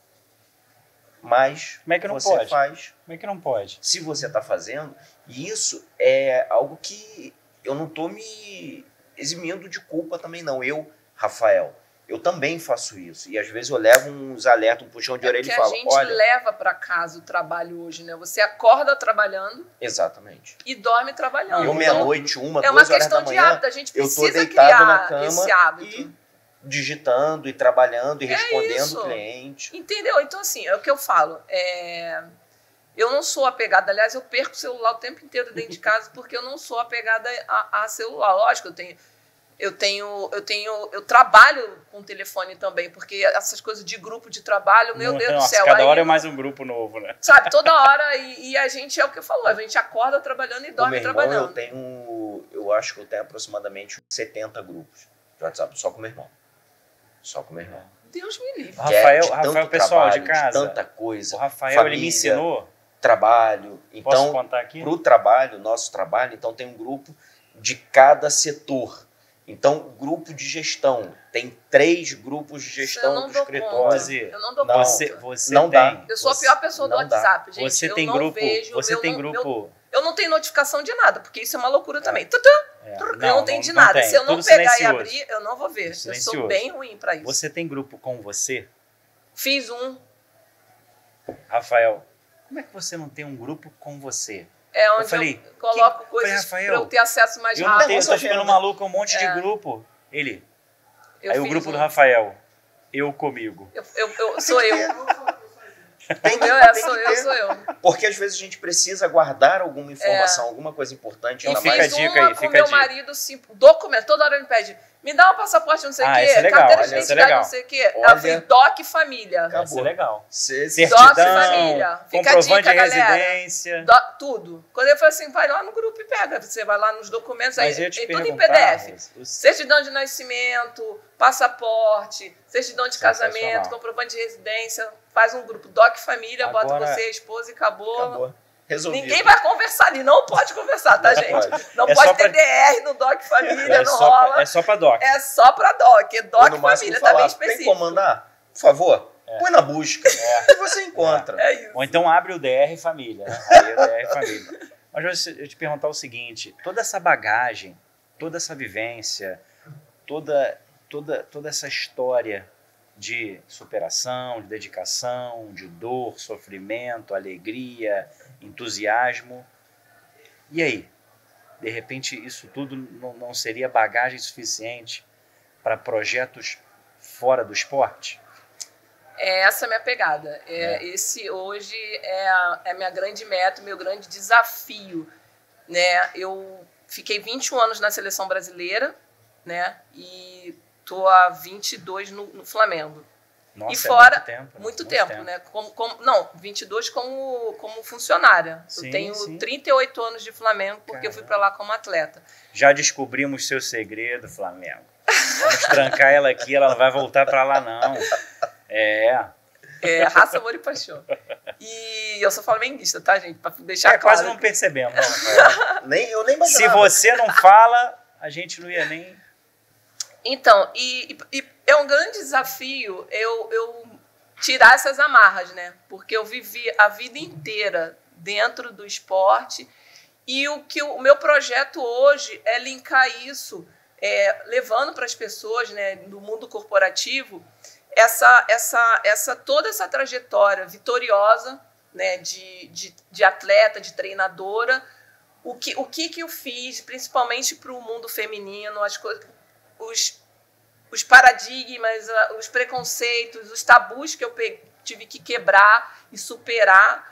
mas Como é que não você pode? faz. Como é que não pode? Se você está fazendo, e isso é algo que eu não estou me eximindo de culpa também não. Eu, Rafael, eu também faço isso. E às vezes eu levo uns alertas, um puxão de É orelha e porque falo, a gente olha... leva para casa o trabalho hoje, né? Você acorda trabalhando Exatamente. e dorme trabalhando. Eu, Então, meia-noite, uma, é uma duas horas da questão de manhã, hábito. A gente eu tô precisa deitado criar na cama esse hábito. e digitando e trabalhando e respondendo isso. o cliente. Entendeu? Então, assim, é o que eu falo. É... Eu não sou apegada, aliás, eu perco o celular o tempo inteiro dentro de casa porque eu não sou apegada a, a celular. Lógico, eu tenho, eu tenho, eu tenho, eu trabalho com telefone também, porque essas coisas de grupo de trabalho, meu Deus Nossa, do céu. cada aí, hora é mais um grupo novo, né? Sabe, toda hora, e, e a gente é o que falou, a gente acorda trabalhando e Com dorme meu irmão, trabalhando. eu tenho, eu acho que eu tenho aproximadamente setenta grupos de WhatsApp, só com meu irmão. Só com meu irmão. Deus me livre. Que é Rafael, de Rafael, tanto pessoal de trabalho, casa. tanta coisa. O Rafael, família, ele me ensinou. Trabalho. Posso Então, contar aqui? para o trabalho, nosso trabalho, então tem um grupo de cada setor. Então, grupo de gestão. Tem três grupos de Eu gestão não do dou escritório. conta. Você- Eu não dou Não. conta. Você, você Não tem. dá. Eu sou você, a pior pessoa do não dá. WhatsApp, gente. Você eu tem não grupo. vejo, você eu tem não- grupo. Eu, eu não tenho notificação de nada, porque isso é uma loucura também. Tutã, É, eu não, tenho de não nada. tem. Se eu não Tudo pegar silencioso. e abrir, eu não vou ver. Eu Silencioso. sou bem ruim pra isso. Você tem grupo com você? Fiz um. Rafael, como é que você não tem um grupo com você? É onde eu, falei, coloco que- coisas falei, Rafael, pra eu ter acesso mais Eu não rápido. tenho, eu tô ficando maluco, um monte É. de grupo. Ele, Eu aí o fiz grupo um. do Rafael, eu comigo. Eu, eu, eu- sou eu. Tem O que, meu é tem sou que eu, ter. sou eu. Porque às vezes a gente precisa guardar alguma informação, alguma coisa importante. Então E ainda fica a fiz mais. dica uma aí, com fica a meu dica. marido, sim, documento, toda hora ele me pede, me dá um passaporte, não sei o Ah, quê, esse é legal, carteira de olha, esse é identidade, legal. não sei o quê. Olha. Eu fiz doc família. Acabou. Vai ser legal. Cê- Certidão, Doc família. Fica a comprovante dica, de galera. residência. Do- tudo. Quando eu falei assim, vai lá no grupo e pega. Você vai lá nos documentos, Mas aí eu ia te é tudo em perguntar, P D F. Rosa, os- Certidão de nascimento, passaporte, certidão de Sensacional. casamento, comprovante de residência. Faz um grupo Doc Família, bota Agora- você, a esposa e acabou. Acabou. Resolvido. Ninguém vai conversar ali, não pode conversar, tá, Não gente? pode. Não É pode só ter pra- D R no Doc Família, É não só, rola. pra, é só pra doc. É só pra Doc. É Ou Doc no máximo Família, falar, tá bem tem específico. como mandar? Por favor, põe na busca. E você encontra. É isso. Ou então abre o D R Família. Né? Aí é o D R Família. Mas eu te perguntar o seguinte, toda essa bagagem, toda essa vivência, toda, toda, toda essa história de superação, de dedicação, de dor, sofrimento, alegria, entusiasmo. E aí? De repente isso tudo não, não seria bagagem suficiente para projetos fora do esporte? É essa a minha pegada. É, É. Esse hoje é a, é a minha grande meta, meu grande desafio. Né? Eu fiquei vinte e um anos na seleção brasileira, né? E tô há vinte e dois no, no Flamengo. Nossa, E fora, é muito tempo. né? Muito tempo, né? Como, como, não, vinte e dois como, como funcionária. Sim, eu tenho sim. trinta e oito anos de Flamengo porque eu fui para lá como atleta. Já descobrimos seu segredo, Flamengo. Vamos trancar ela aqui, ela não vai voltar para lá, não. É. É raça, amor e paixão. E eu sou flamenguista, tá, gente? Para deixar É, claro. quase não percebemos. Não. Nem, eu nem Se imaginava. você não fala, a gente não ia nem... Então, e, e- e é um grande desafio eu, eu tirar essas amarras, né? Porque eu vivi a vida inteira dentro do esporte e o que o, o meu projeto hoje é linkar isso, é, levando para as pessoas, né, no mundo corporativo, essa, essa, essa, toda essa trajetória vitoriosa, né, de, de, de atleta, de treinadora, o que, o que, que eu fiz, principalmente para o mundo feminino, as coisas, os, os paradigmas, ah, os preconceitos, os tabus que eu pe- tive que quebrar e superar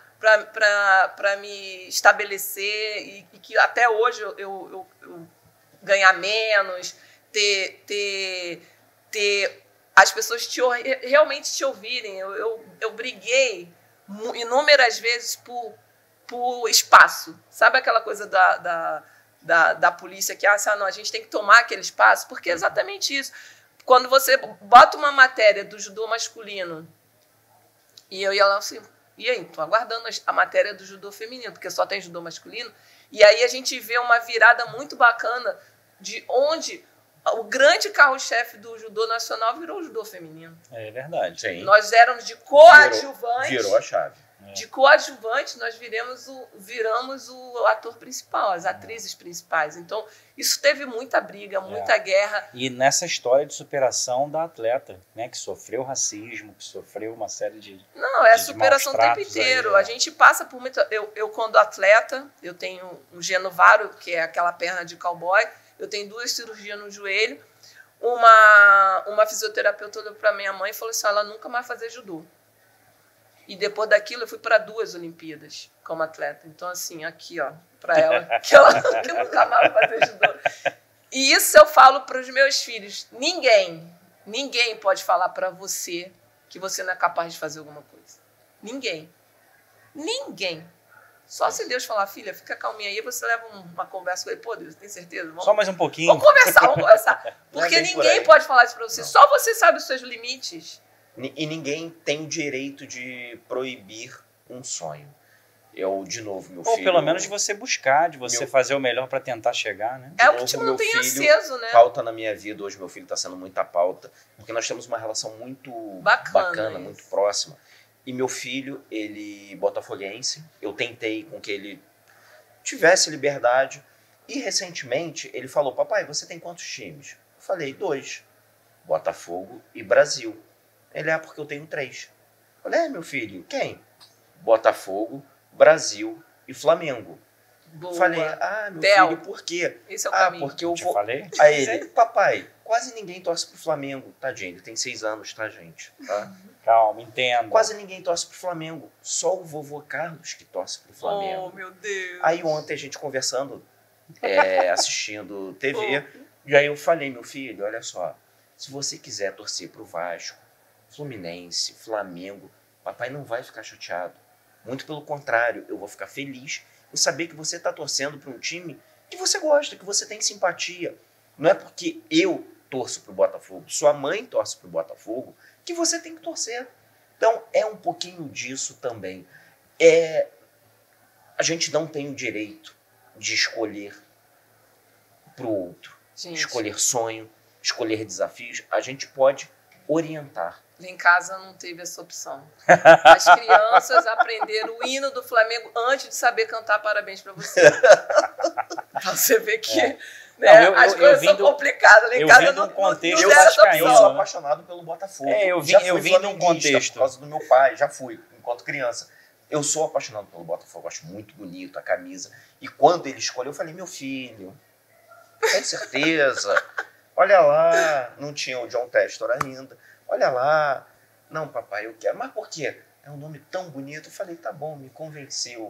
para me estabelecer e, e que até hoje eu, eu, eu, eu ganhar menos, ter, ter, ter as pessoas te, ou- realmente te ouvirem. Eu, eu, eu briguei mu- inúmeras vezes por, por espaço. Sabe aquela coisa da, da, da, da polícia que ah, não, a gente tem que tomar aquele espaço? Porque é exatamente isso. Quando você bota uma matéria do judô masculino e eu ia lá assim, e aí, tô aguardando a matéria do judô feminino, porque só tem judô masculino, e aí a gente vê uma virada muito bacana de onde o grande carro-chefe do judô nacional virou o judô feminino. É verdade. Sim. Nós éramos de coadjuvantes, Virou a chave. de coadjuvantes, nós viramos o, viramos o ator principal, as atrizes principais. Então, isso teve muita briga, muita É. guerra. E nessa história de superação da atleta, né, que sofreu racismo, que sofreu uma série de... Não, é de superação o tempo maus tratos inteiro. aí, é. A gente passa por muita... Eu, eu, quando atleta, eu tenho um genovaro, que é aquela perna de cowboy, eu tenho duas cirurgias no joelho. Uma, uma fisioterapeuta olhou para minha mãe e falou assim, ela nunca mais vai fazer judô. E depois daquilo eu fui para duas Olimpíadas como atleta. Então, assim, aqui, ó, para ela, que ela que nunca mais vai fazer judô. E isso eu falo para os meus filhos. Ninguém, ninguém pode falar para você que você não é capaz de fazer alguma coisa. Ninguém. Ninguém. Só se Deus falar, filha, fica calminha aí, você leva uma conversa com ele. Pô, Deus, tem certeza? Vamos, Só mais um pouquinho. vamos conversar, vamos conversar. Porque bem por ninguém aí. pode falar isso para você. Não. Só você sabe os seus limites. Ni- E ninguém tem o direito de proibir um sonho. Eu, de novo, meu Ou filho... pelo menos de você buscar, de você Meu- fazer o melhor para tentar chegar, né? É o novo, que te meu mantém filho aceso, né? Pauta na minha vida, hoje meu filho está sendo muita pauta, porque nós temos uma relação muito Bacana bacana, isso. muito próxima. E meu filho, ele botafoguense, eu tentei com que ele tivesse liberdade, e recentemente ele falou, papai, você tem quantos times? Eu falei, dois, Botafogo e Brasil. Ele, é porque eu tenho três. Eu falei, é, meu filho, quem? Botafogo, Brasil e Flamengo. Boa. Falei, ah, meu Theo. filho, por quê? Esse é o Ah, caminho. porque eu Te vou... falei? Aí ele, papai, quase ninguém torce pro Flamengo. Tadinho, ele tem seis anos, tá, gente? Tá? Calma, entenda. Quase ninguém torce pro Flamengo. Só o vovô Carlos que torce pro Flamengo. Oh, meu Deus. Aí ontem a gente conversando, é, assistindo T V, e aí eu falei, meu filho, olha só, se você quiser torcer pro Vasco, Fluminense, Flamengo, papai não vai ficar chateado. Muito pelo contrário, eu vou ficar feliz em saber que você está torcendo para um time que você gosta, que você tem simpatia. Não é porque eu torço pro Botafogo, sua mãe torce pro Botafogo, que você tem que torcer. Então, é um pouquinho disso também. É, a gente não tem o direito de escolher pro outro. Gente, Escolher sonho, escolher desafios. A gente pode orientar. lá em casa não teve essa opção. As crianças aprenderam o hino do Flamengo antes de saber cantar parabéns pra você. Pra você ver que É. né, Não, eu- as eu- coisas eu são vim do- complicadas. Lá em eu casa vim de não, um não, contexto não deram essa vascaíno, Eu opção. sou né? apaixonado pelo Botafogo. É, eu vim- já eu fui vim de um flamenguista contexto. por causa do meu pai, já fui, enquanto criança. Eu sou apaixonado pelo Botafogo, acho muito bonito a camisa. E quando ele escolheu, eu falei, meu filho, tem certeza? Olha lá, não tinha o John Textor ainda. Olha lá. Não, papai, eu quero. Mas por quê? É um nome tão bonito. Eu falei, tá bom, me convenceu.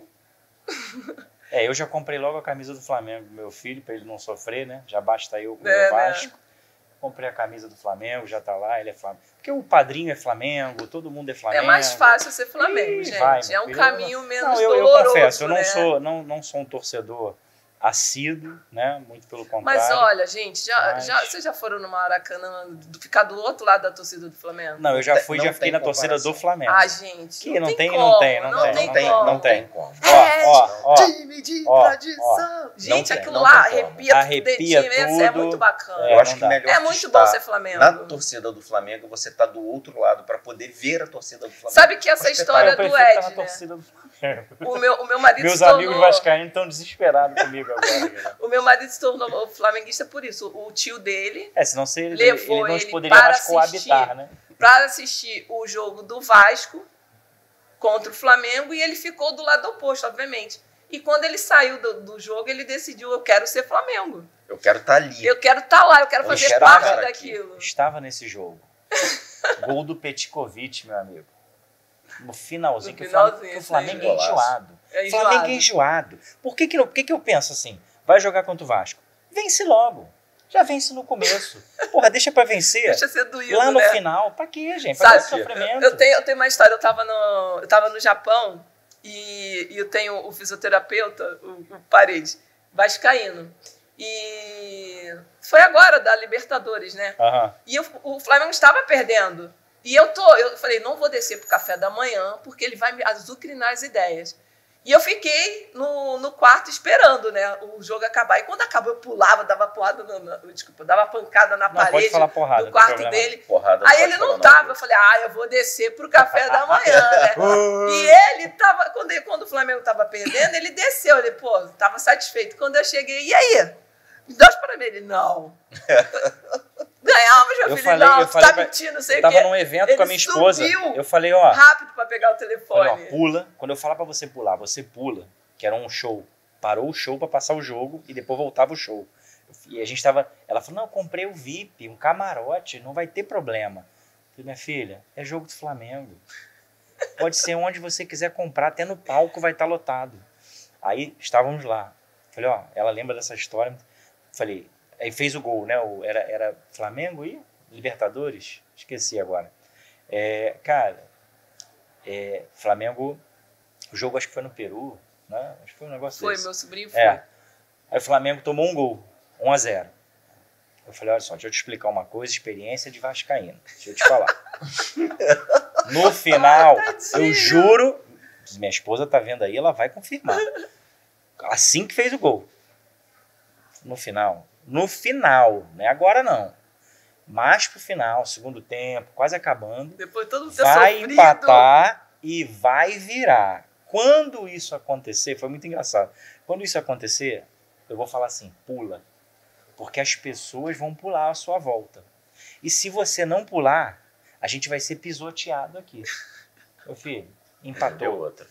É, eu já comprei logo a camisa do Flamengo do meu filho, para ele não sofrer, né? Já basta eu com o É, meu né? Vasco. Comprei a camisa do Flamengo, já tá lá, ele é Flamengo. Porque o padrinho é Flamengo, todo mundo é Flamengo. É mais fácil ser Flamengo, Ih, gente. vai, é um meu filho. caminho menos Não, eu, eu doloroso, confesso, eu não, né? sou, não, não sou um torcedor assíduo, né? Muito pelo contrário. Mas olha, gente, já, Mas- já, vocês já foram no Maracanã do- ficar do outro lado da torcida do Flamengo? Não, eu já Não fui, tem- já não fiquei tem na torcida do comparação. Flamengo. Ah, gente. Que não tem, como, não tem, não não tem, tem não tem, como. não tem como. Ó, ó, ó. Time de ó, tradição. Gente, Não tem, aquilo não lá tem como. arrepia, Arrepia tudo dentro, é tudo. muito bacana. É, Eu acho não que dá. melhor É que muito estar bom ser Flamengo. na torcida do Flamengo, você tá do outro lado para poder ver a torcida do Flamengo. Sabe que essa Mas história Eu do prefiro estar na Ed, né? torcida do Flamengo. O meu, o meu marido Meus se tornou, amigos vascaínos estão desesperados comigo agora. cara. o meu marido se tornou flamenguista por isso. O tio dele, É, senão se ele, Levou ele não ele poderia para mais coabitar, assistir. né? para assistir o jogo do Vasco contra o Flamengo, e ele ficou do lado oposto, obviamente. E quando ele saiu do, do jogo, ele decidiu, eu quero ser Flamengo. Eu quero estar ali. Eu quero estar lá, eu quero Eu fazer quero parte estar aqui. daquilo. Estava nesse jogo. Gol do Petkovic, meu amigo. No finalzinho, No que o Flamengo, finalzinho, que o Flamengo é golaço. enjoado. É O Flamengo é enjoado. Por que que, não- por que que eu penso assim? Vai jogar contra o Vasco? Vence logo. Já vence no começo. Porra, deixa pra vencer. Deixa ser doído, Lá no né? final. Pra quê, gente? Pra Sabe, que sofrimento? Eu tenho, eu tenho uma história, eu tava no, eu tava no Japão e, e eu tenho o fisioterapeuta, o, o Paredes, vascaíno. E foi agora, da Libertadores, né? Aham. E eu- o Flamengo estava perdendo. E eu tô, eu falei, não vou descer pro café da manhã, porque ele vai me azucrinar as ideias. E eu fiquei no, no quarto esperando, né, o jogo acabar. E quando acabou, eu pulava, dava porrada, na, na- desculpa, dava pancada na Não, pode parede falar porrada, do não tem quarto problema. dele. Porrada, Aí pode ele não falar tava, eu falei, ah, eu vou descer pro café da manhã, né? E ele tava, quando, ele- quando o Flamengo tava perdendo, ele desceu, ele, pô, tava satisfeito. Quando eu cheguei, e aí? Me dá os parabéns. Ele, não. Ganhamos, meu Eu filho, falei- não, eu tu falei tá pra- mentindo, não sei Eu o tava quê. num evento Ele com a minha esposa. subiu Eu falei, ó, rápido pra pegar o telefone. falei, ó, pula. Quando eu falar pra você pular, você pula. Que era um show. Parou o show pra passar o jogo e depois voltava o show. E a gente tava... Ela falou, não, eu comprei o V I P, um camarote, não vai ter problema. Eu falei, minha filha, é jogo do Flamengo. Pode ser onde você quiser comprar, até no palco vai estar lotado. Aí estávamos lá. Falei, ó, ela lembra dessa história. Falei, aí fez o gol, né? O, era, era Flamengo e Libertadores? Esqueci agora. É, cara, é, Flamengo, o jogo acho que foi no Peru, né? Acho que foi um negócio Foi, desse. meu sobrinho foi. É. Aí o Flamengo tomou um gol, um a zero. Eu falei, olha só, deixa eu te explicar uma coisa, experiência de vascaíno. Deixa eu te falar. No final, Ah, tadinho. eu juro, minha esposa tá vendo aí, ela vai confirmar. Assim que fez o gol. No final. No final, não é agora não. Mais pro final, segundo tempo, quase acabando. Depois todo mundo ter Vai sofrido. empatar e vai virar. Quando isso acontecer, foi muito engraçado. Quando isso acontecer, eu vou falar assim, pula. Porque as pessoas vão pular à sua volta. E se você não pular, a gente vai ser pisoteado aqui. Meu filho, Deu empatou. outra.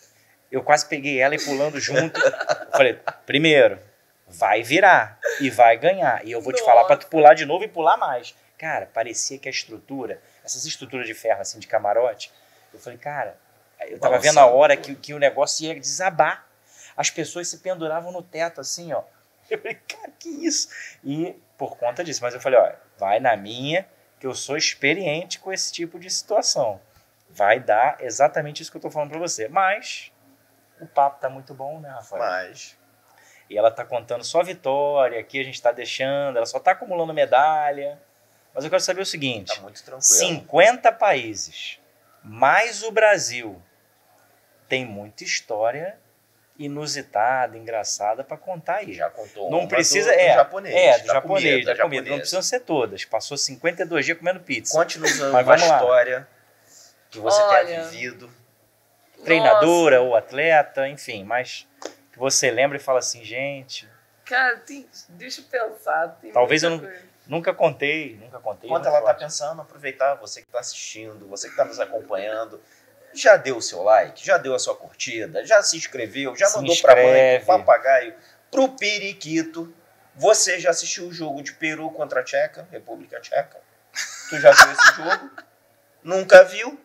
Eu quase peguei ela e pulando junto. Eu falei, primeiro, vai virar e vai ganhar. E eu vou te Nossa. falar para tu pular de novo e pular mais. Cara, parecia que a estrutura, essas estruturas de ferro assim, de camarote, eu falei, cara, eu tava vendo a hora que, que o negócio ia desabar. As pessoas se penduravam no teto assim, ó. Eu falei, cara, que isso? E por conta disso, mas eu falei, ó, vai na minha, que eu sou experiente com esse tipo de situação. Vai dar exatamente isso que eu tô falando para você. Mas o papo tá muito bom, né, Rafael? Mas... E ela tá contando só vitória, aqui a gente tá deixando, ela só tá acumulando medalha. Mas eu quero saber o seguinte, Tá muito tranquilo. cinquenta países, mais o Brasil, tem muita história inusitada, engraçada para contar aí. Já contou Não uma precisa, do, do é, japonês. é, do da japonês, comida, da comida. Não precisam ser todas. Passou cinquenta e dois dias comendo pizza. Conte-nos Mas uma vamos lá. história que você Olha, tenha vivido. Treinadora Nossa. ou atleta, enfim, mas que você lembra e fala assim, gente, Cara, tem, deixa eu pensar. Tem talvez eu muita não, coisa. nunca contei, nunca contei. Enquanto muito ela está forte. pensando, aproveitar, você que está assistindo, você que está nos acompanhando, já deu o seu like, já deu a sua curtida, já se inscreveu, já Se mandou para a mãe, inscreve. pro papagaio, pro periquito. Você já assistiu o jogo de Peru contra a Tcheca, República Tcheca? Tu já viu esse jogo? Nunca viu?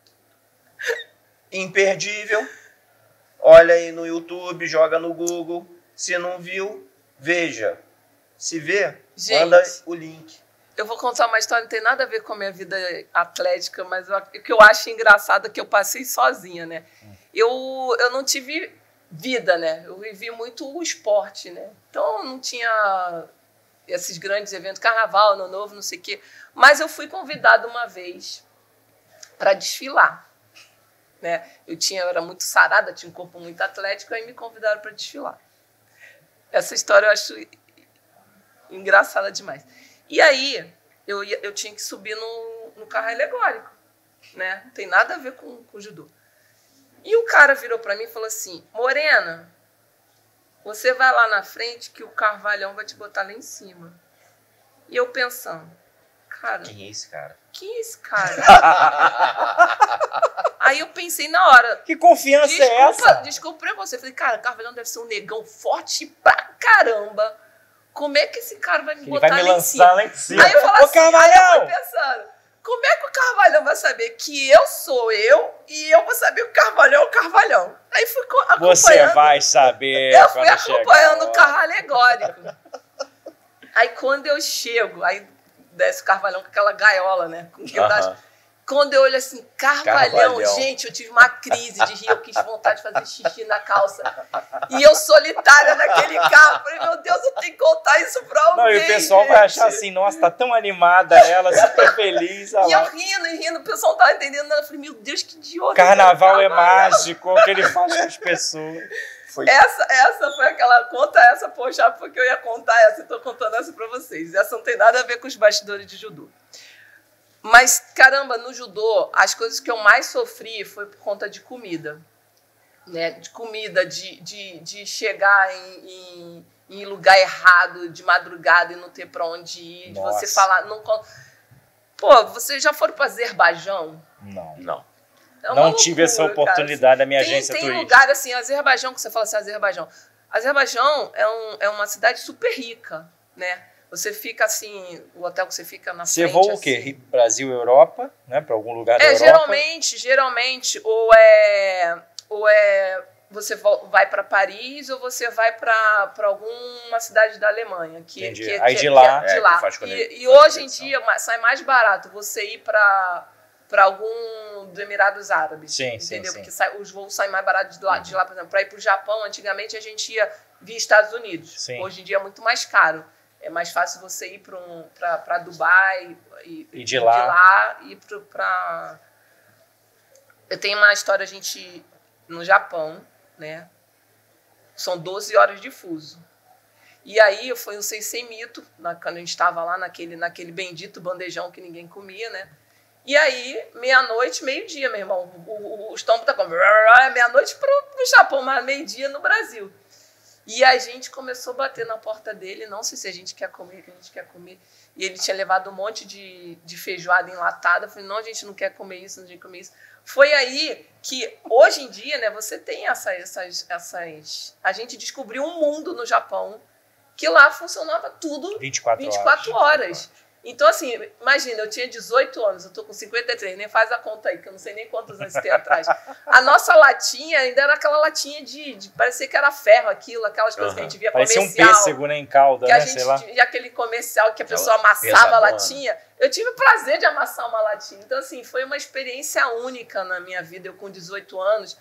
Imperdível. Olha aí no YouTube, joga no Google. Se não viu, veja. Se vê, Gente, manda o link. Eu vou contar uma história, não tem nada a ver com a minha vida atlética, mas eu- o que eu acho engraçado é que eu passei sozinha, né? Eu, eu não tive vida, né? Eu vivi muito o esporte, né? Então não tinha esses grandes eventos, carnaval, ano novo, não sei o quê. Mas eu fui convidada uma vez para desfilar, né? Eu tinha, eu era muito sarada, tinha um corpo muito atlético, aí me convidaram para desfilar. Essa história eu acho engraçada demais. E aí, eu, ia, eu tinha que subir no, no carro alegórico, né? Não tem nada a ver com, com judô. E o cara virou para mim e falou assim, Morena, você vai lá na frente que o Carvalhão vai te botar lá em cima. E eu pensando, cara, Quem é esse cara? quem é esse cara? Aí eu pensei na hora, Que confiança é essa? desculpa, desculpa o preconceito. Falei, cara, o Carvalhão deve ser um negão forte pra caramba. Como é que esse cara vai me Ele botar vai me lá em lançar cima? lá em cima. Aí eu falo Ô, assim, aí eu Carvalhão! fui pensando, como é que o Carvalhão vai saber que eu sou eu e eu vou saber que o Carvalhão é o Carvalhão? Aí fui co- acompanhando. Você vai saber Eu fui quando chegar acompanhando a o hora. carro alegórico. Aí quando eu chego, aí desce o Carvalhão com aquela gaiola, né? Com que Aham. Quando eu olho assim, Carvalhão, Carvalhão. gente, eu tive uma crise de rir, eu quis vontade de fazer xixi na calça. E eu solitária naquele carro. Falei, meu Deus, eu tenho que contar isso pra alguém. Não, e o pessoal vai gente. achar assim, nossa, tá tão animada ela, super feliz. olha E eu lá. rindo e rindo, o pessoal não tava entendendo nada. Eu falei, meu Deus, que idiota. Carnaval é Carvalhão. mágico, o que ele faz com as pessoas. Foi Essa, essa foi aquela, conta essa, poxa, porque eu ia contar essa, eu tô contando essa pra vocês. Essa não tem nada a ver com os bastidores de judô. Mas, caramba, no judô, as coisas que eu mais sofri foi por conta de comida. Né? De comida, de, de, de chegar em, em, em lugar errado, de madrugada e não ter pra onde ir, de Nossa. você falar... Não, pô, vocês já foram pra Azerbaijão? Não. Não. É uma Não loucura, tive essa cara. oportunidade da minha Tem, agência tem turística. lugar assim, Azerbaijão, que você fala assim, Azerbaijão. Azerbaijão é, um, é uma cidade super rica, né? Você fica assim, o hotel que você fica na Você frente. voa o assim. quê? Brasil, Europa, né? Para algum lugar da É, Europa? geralmente, geralmente, ou é, ou é você vo- vai para Paris ou você vai para alguma cidade da Alemanha. Que, Entendi. que, Aí que- de que lá- é de É, que lá. faz conex- E, e faz hoje em conexão. dia ma- sai mais barato você ir para para algum dos Emirados Árabes. Sim, sim, entendeu? sim. Porque sai- os voos saem mais baratos de lá, de lá por exemplo. Para ir para o Japão, antigamente a gente ia via Estados Unidos. Sim. Hoje em dia é muito mais caro. É mais fácil você ir para um, para Dubai e, E de lá. de lá e para... Eu tenho uma história, a gente, no Japão, né? São doze horas de fuso. E aí foi um sem sem mito, na, quando a gente estava lá naquele, naquele bendito bandejão que ninguém comia, né? E aí, meia-noite, meio-dia, meu irmão. O, o, o estômago tá como... É meia-noite pro, pro Japão, mas meio-dia no Brasil. E a gente começou a bater na porta dele, não sei se a gente quer comer, que a gente quer comer. e ele tinha levado um monte de, de feijoada enlatada. Eu falei, não, a gente não quer comer isso, não quer comer isso. Foi aí que, hoje em dia, né, você tem essa, essas, essas... A gente descobriu um mundo no Japão que lá funcionava tudo vinte e quatro, vinte e quatro horas. horas. Então, assim, imagina, eu tinha dezoito anos, eu tô com cinquenta e três, nem faz a conta aí, que eu não sei nem quantos anos tem atrás. A nossa latinha ainda era aquela latinha de, de parecia que era ferro aquilo, aquelas coisas Uhum. que a gente via Parecia comercial. um pêssego, né, em calda, Que a né, gente sei lá. via aquele comercial que a Aquela pessoa amassava pesadona. a latinha. Eu tive o prazer de amassar uma latinha. Então, assim, foi uma experiência única na minha vida, eu com dezoito anos,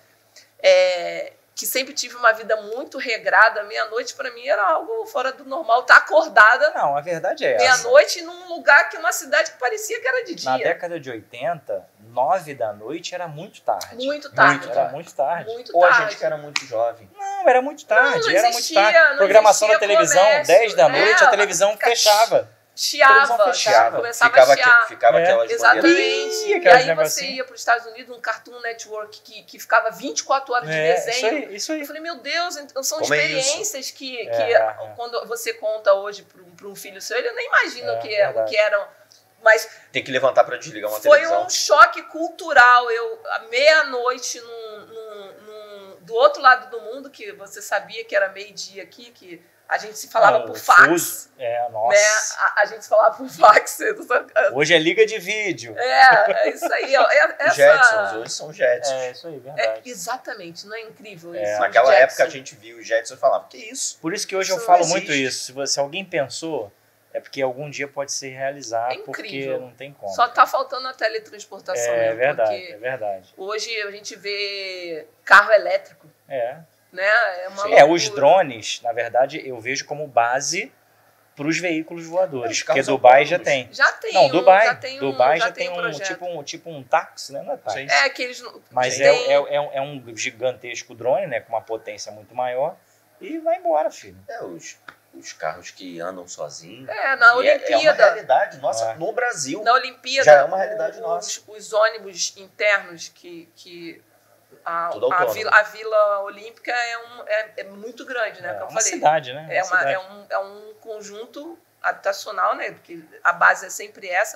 é, que sempre tive uma vida muito regrada. Meia-noite, para mim, era algo fora do normal. Estar acordada Não, a verdade é essa. meia-noite num lugar, que uma cidade que parecia que era de dia. Na década de oitenta, nove da noite era muito tarde. Muito tarde. Muito Era tarde. muito tarde. Muito Ou a tarde. gente que era muito jovem. Não, era muito tarde. Não, não era existia, muito tarde. não Programação na existia televisão, comércio, dez da noite, é, a televisão fica- fechava. Chiava, televisão fechava. começava Ficava, a chiar. aqu- ficava É, aquelas Exatamente. bandeiras. Ih, E aquelas aí você negocinho. ia para os Estados Unidos, um Cartoon Network que, que ficava vinte e quatro horas de É, isso desenho. aí, isso aí. Eu falei, meu Deus, então são Como é experiências que, É, que é. quando você conta hoje para um filho seu, ele nem imagina É, o, que é, o verdade. que eram. Mas Tem que levantar para desligar uma foi televisão. um choque cultural. Eu, à meia-noite, num, num- num- do outro lado do mundo, que você sabia que era meio-dia aqui, que a gente se falava Não, por o fax. fuso- É, nossa. Né? A, a gente se falava por fax. Hoje é liga de vídeo. É, é isso aí. ó, é- Os essa- Jetsons, hoje são Jetsons. É, isso aí, É, verdade. exatamente, não é incrível É. isso? Os Naquela Jetson. época a gente viu os Jetsons e falava, que isso? Por isso que hoje Isso eu não falo existe. muito isso. Se, você, se alguém pensou, é porque algum dia pode se realizar, É porque incrível. não tem como. Só tá faltando a teletransportação É mesmo, verdade, porque é verdade. hoje a gente vê carro elétrico, É. né? É, uma Sim. É, loucura. os drones, na verdade, eu vejo como base para os veículos voadores. Os Porque carros Dubai já autônomos. tem. Já tem Não, um, Dubai, já tem um, Dubai já, já tem um um projeto. tipo, um tipo um táxi, né? Não é táxi. Sim. É, que eles não- Mas tem- é, é, é, um, é um gigantesco drone, né? Com uma potência muito maior. E vai embora, filho. É, os, os carros que andam sozinhos. É, na E é- É uma Olimpíada. realidade nossa É. no Brasil. Na Olimpíada, Já é uma realidade os, nossa. os ônibus internos que, que a, Tudo a, autônomo. vila, a Vila Olímpica é, um, é, é muito grande, né? É Como eu uma falei. cidade, né? É, Uma uma, cidade. é, um, é um conjunto habitacional, né? Porque a base é sempre essa.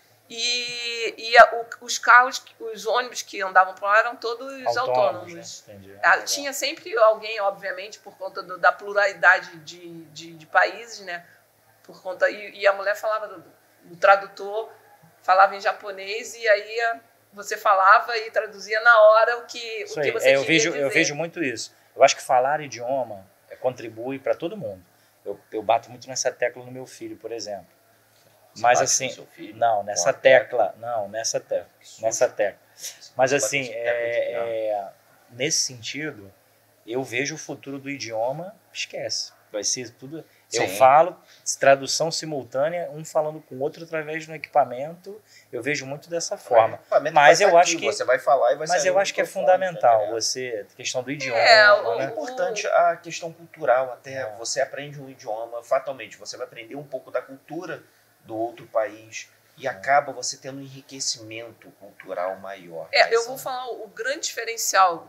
E, e a- o- os carros, os ônibus que andavam por lá eram todos autônomos. né? Entendi. Ah, Legal. tinha sempre alguém, obviamente, por conta do- da pluralidade de, de, de países, né? Por conta, e, e a mulher falava, do, o tradutor falava em japonês, e aí a- você falava e traduzia na hora o que, Isso o que aí. você É, eu, queria vejo, dizer. eu vejo muito isso. Eu acho que falar idioma é, contribui para todo mundo. Eu, eu bato muito nessa tecla no meu filho, por exemplo. Você Mas bate assim, no seu filho, não, com nessa a tecla, não, nessa tecla, nessa tecla. Mas Bate assim, nessa tecla de criança. é, é, nesse sentido, eu vejo o futuro do idioma, esquece. Vai ser tudo. Eu Sim. falo, tradução simultânea, um falando com o outro através do equipamento. Eu vejo muito dessa forma. O equipamento Mas vai eu tá acho aqui, que- Você vai falar e vai Mas sair eu no acho que é microfone, fundamental tá ligado? você, a questão do idioma. É, o- né? É importante a questão cultural, até É. você aprende um idioma, fatalmente, você vai aprender um pouco da cultura do outro país e acaba você tendo um enriquecimento cultural maior. É, Mas eu são- vou falar, o grande diferencial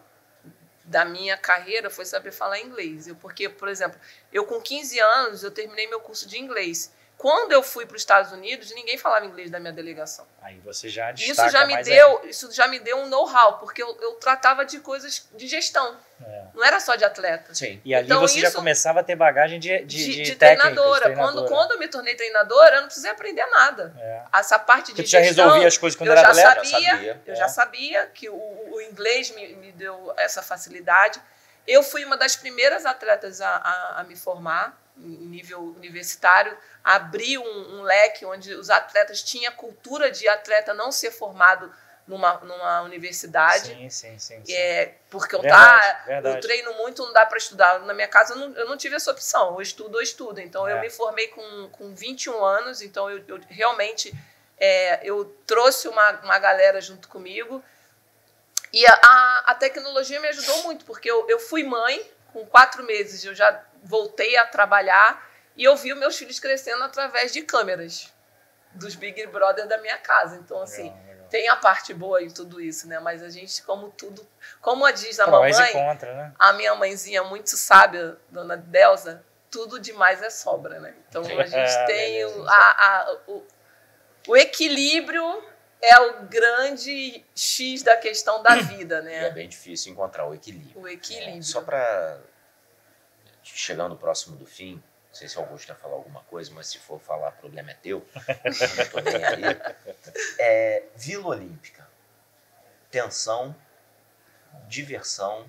da minha carreira foi saber falar inglês. Eu, porque, por exemplo, eu com quinze anos, eu terminei meu curso de inglês. Quando eu fui para os Estados Unidos, ninguém falava inglês da minha delegação. Aí você já Isso destaca já me mais deu, isso já me deu um know-how, porque eu, eu tratava de coisas de gestão, ainda. É. não era só de atleta. Sim. E ali Então, você já isso- começava a ter bagagem de, de, De, de, de técnicas, treinadora. Quando, treinadora. quando eu me tornei treinadora, eu não precisei aprender nada. É. Essa parte de Porque tu já gestão, resolvia as coisas quando eu era já atleta. sabia, Já sabia, eu é. já sabia que o, o inglês me, me deu essa facilidade. Eu fui uma das primeiras atletas a, a, a me formar em nível universitário, abri um, um leque onde os atletas tinham a cultura de atleta não ser formado numa, numa universidade. Sim, sim, sim. sim. É, porque eu, Verdade, tá, verdade. eu treino muito, não dá para estudar. Na minha casa, eu não, eu não tive essa opção. Ou estudo ou estudo. Então, eu É. me formei com, com vinte e um anos. Então, eu, eu realmente é, eu trouxe uma, uma galera junto comigo. E a, a, a tecnologia me ajudou muito, porque eu, eu fui mãe, com quatro meses eu já voltei a trabalhar e eu vi os meus filhos crescendo através de câmeras dos Big Brother da minha casa. Então, assim, Legal, legal. tem a parte boa em tudo isso, né? Mas a gente, como tudo... Como a diz a Prós e mamãe, contra, né? a minha mãezinha muito sábia, dona Delza, tudo demais é sobra, né? Então a gente É, tem beleza, o, a, a, o, o equilíbrio é o grande X da questão da vida, E é né? bem difícil encontrar o equilíbrio. O equilíbrio. Só para chegando próximo do fim, não sei se o Augusto vai falar alguma coisa, mas se for falar, problema é teu. Eu não tô nem aí. É, Vila Olímpica. Tensão, diversão,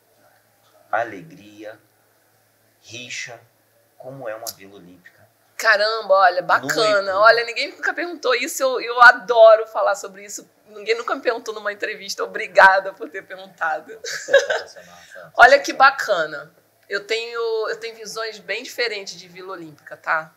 alegria, rixa. Como é uma Vila Olímpica? Caramba, olha, bacana. Muito. Olha, ninguém nunca perguntou isso, eu, eu adoro falar sobre isso. Ninguém nunca me perguntou numa entrevista. Obrigada por ter perguntado. Olha que bacana. Eu tenho, eu tenho visões bem diferentes de Vila Olímpica, tá?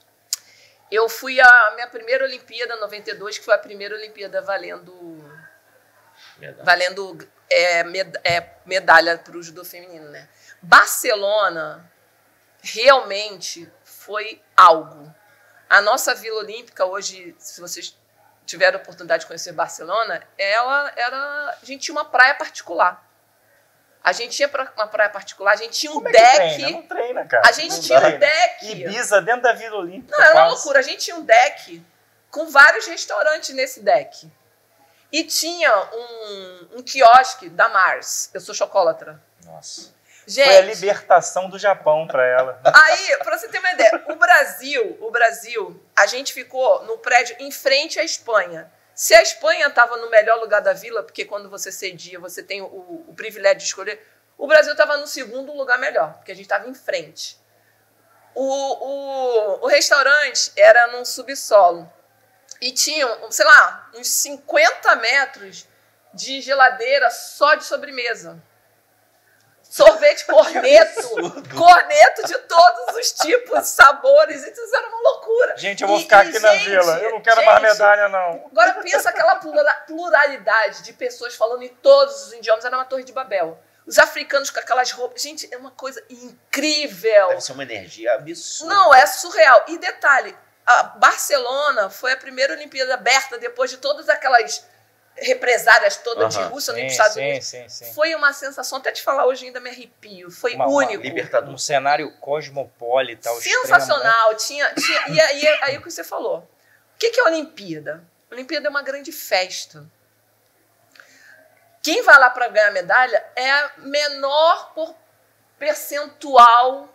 Eu fui à minha primeira Olimpíada, noventa e dois, que foi a primeira Olimpíada valendo, Verdade. valendo é, med, é, medalha para o judô feminino, né? Barcelona realmente foi algo. A nossa Vila Olímpica hoje, se vocês tiveram a oportunidade de conhecer Barcelona, ela era, a gente tinha uma praia particular. A gente ia para uma praia particular, a gente tinha um Como é que deck. treina? Não treina, cara. A gente Não tinha dá. um deck. Ibiza dentro da Vila Olímpica. Não, era uma quase. loucura. A gente tinha um deck com vários restaurantes nesse deck. E tinha um, um quiosque da Mars. Eu sou chocolatra. Nossa. Gente, Foi a libertação do Japão pra ela. aí, pra você ter uma ideia, o Brasil, o Brasil, a gente ficou no prédio em frente à Espanha. Se a Espanha estava no melhor lugar da vila, porque quando você cedia, você tem o, o privilégio de escolher, o Brasil estava no segundo lugar melhor, porque a gente estava em frente. O, o, o restaurante era num subsolo. E tinha, sei lá, uns cinquenta metros de geladeira só de sobremesa. Sorvete corneto, corneto de todos os tipos, sabores, isso era uma loucura. Gente, eu vou E- ficar e, aqui na gente, vila. Eu não quero mais gente, medalha, não. Agora pensa aquela plura- pluralidade de pessoas falando em todos os idiomas, era uma torre de Babel. Os africanos com aquelas roupas, gente, é uma coisa incrível. Deve ser uma energia absurda. Não, é surreal. E detalhe, a Barcelona foi a primeira Olimpíada aberta depois de todas aquelas represárias todas de Aham. Rússia Sim, nos Estados sim, Unidos. sim, sim. Foi uma sensação, até te falar hoje ainda me arrepio, foi Uma- uma único. Libertador. Um cenário cosmopolita ao extremo, né? Sensacional. Tinha, tinha, e aí, aí o que você falou. O que que é a Olimpíada? A Olimpíada é uma grande festa. Quem vai lá para ganhar medalha é a menor por percentual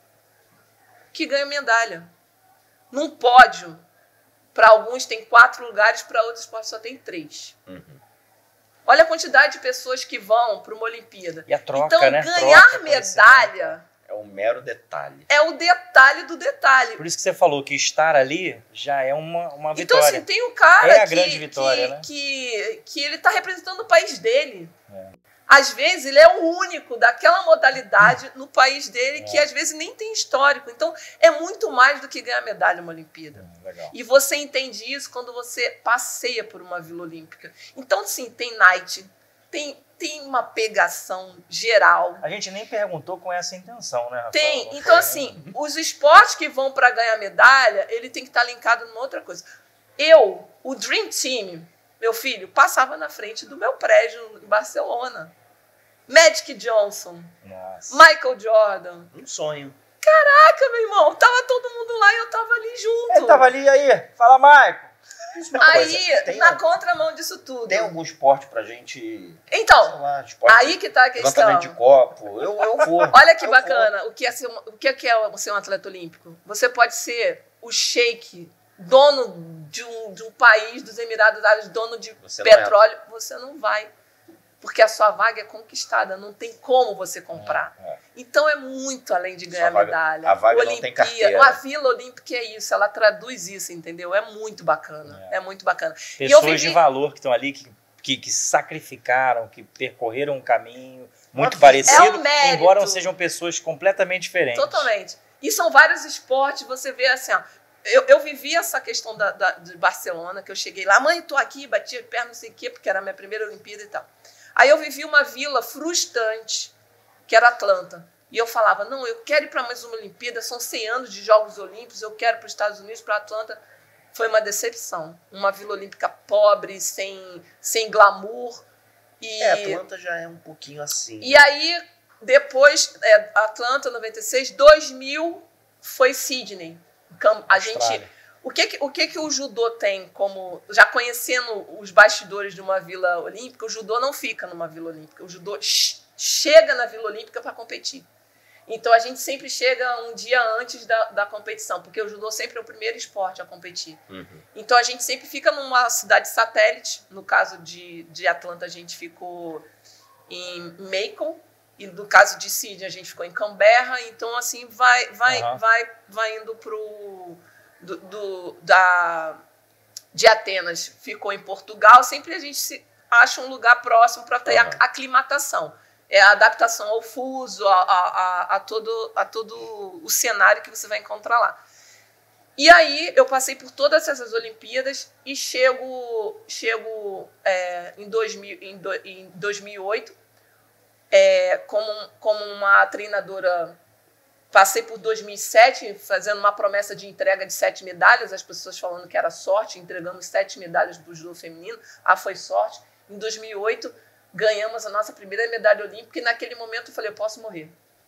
que ganha medalha. Num pódio, para alguns tem quatro lugares, para outros esportes só tem três. Uhum. Olha a quantidade de pessoas que vão para uma Olimpíada. E a troca, então, né? ganhar Troca, medalha É um mero detalhe. é o detalhe do detalhe. Por isso que você falou que estar ali já é uma, uma Então, vitória. assim, tem um cara É a que, grande vitória, que, né? que, que ele está representando o país dele. É. Às vezes, ele é o único daquela modalidade no país dele É. que, às vezes, nem tem histórico. Então, é muito mais do que ganhar medalha numa Olimpíada. Hum, legal. E você entende isso quando você passeia por uma Vila Olímpica. Então, sim, tem night, tem, tem uma pegação geral. A gente nem perguntou com essa intenção, né, Rafael? Tem. Não Então, foi, assim, né? os esportes que vão para ganhar medalha, ele tem que estar linkado numa outra coisa. Eu, o Dream Team, meu filho, passava na frente do meu prédio em Barcelona. Magic Johnson, Nossa. Michael Jordan. Um sonho. Caraca, meu irmão, tava todo mundo lá e eu tava ali junto. Ele tava ali aí. Fala, Maico. Diz uma Aí, coisa, tem, na al- contramão disso tudo. tem algum esporte pra gente, sei Então, lá, esporte, aí que tá a questão. levantamento de copo, eu, eu vou. Olha que Eu bacana, o que, é ser, um- o que é que é ser um atleta olímpico? Você pode ser o sheik, dono de um, de um país, dos Emirados Árabes, dono de Você não petróleo, você não vai. Porque a sua vaga é conquistada, não tem como você comprar. É, é. Então é muito além de ganhar Sua vaga- medalha. a vaga não tem carteira. A Vila Olímpica é isso, ela traduz isso, entendeu? É muito bacana, é, É. muito bacana. E eu Pessoas vivi- de valor que estão ali, que, que, que sacrificaram, que percorreram um caminho muito Uma- parecido, É um mérito. embora não sejam pessoas completamente diferentes. Totalmente. E são vários esportes, você vê assim, ó, eu, eu vivi essa questão da, da- de Barcelona, que eu cheguei lá, mãe, tô aqui, bati a perna, não sei o quê, porque era a minha primeira Olimpíada e tal. Aí eu vivi uma vila frustrante, que era Atlanta. E eu falava, não, eu quero ir para mais uma Olimpíada, são cem anos de Jogos Olímpicos, eu quero para os Estados Unidos, para Atlanta. Foi uma decepção. Uma Vila Olímpica pobre, sem, sem glamour. E, É, Atlanta já é um pouquinho assim. e aí, depois, é, Atlanta, noventa e seis, dois mil foi Sydney. A gente, o que, o que que o judô tem como... Já conhecendo os bastidores de uma Vila Olímpica, o judô não fica numa Vila Olímpica. O judô chega na Vila Olímpica para competir. Então, a gente sempre chega um dia antes da, da competição, porque o judô sempre é o primeiro esporte a competir. Uhum. Então, a gente sempre fica numa cidade satélite. No caso de, de Atlanta, a gente ficou em Macon. E no caso de Sydney, a gente ficou em Canberra. Então, assim, vai, vai, uhum. vai, vai indo pro... Do, do, da, de Atenas ficou em Portugal. Sempre a gente se acha um lugar próximo para ter uhum. a aclimatação. É a adaptação ao fuso, a, a, a, a, todo, a todo o cenário que você vai encontrar lá. E aí eu passei por todas essas Olimpíadas e chego, chego é, em, dois mil, em, do, em dois mil e oito é, como, como uma treinadora. Passei por dois mil e sete fazendo uma promessa de entrega de sete medalhas, as pessoas falando que era sorte, entregamos sete medalhas para o judô feminino. Ah, foi sorte. Em dois mil e oito... ganhamos a nossa primeira medalha olímpica e naquele momento eu falei, eu posso morrer.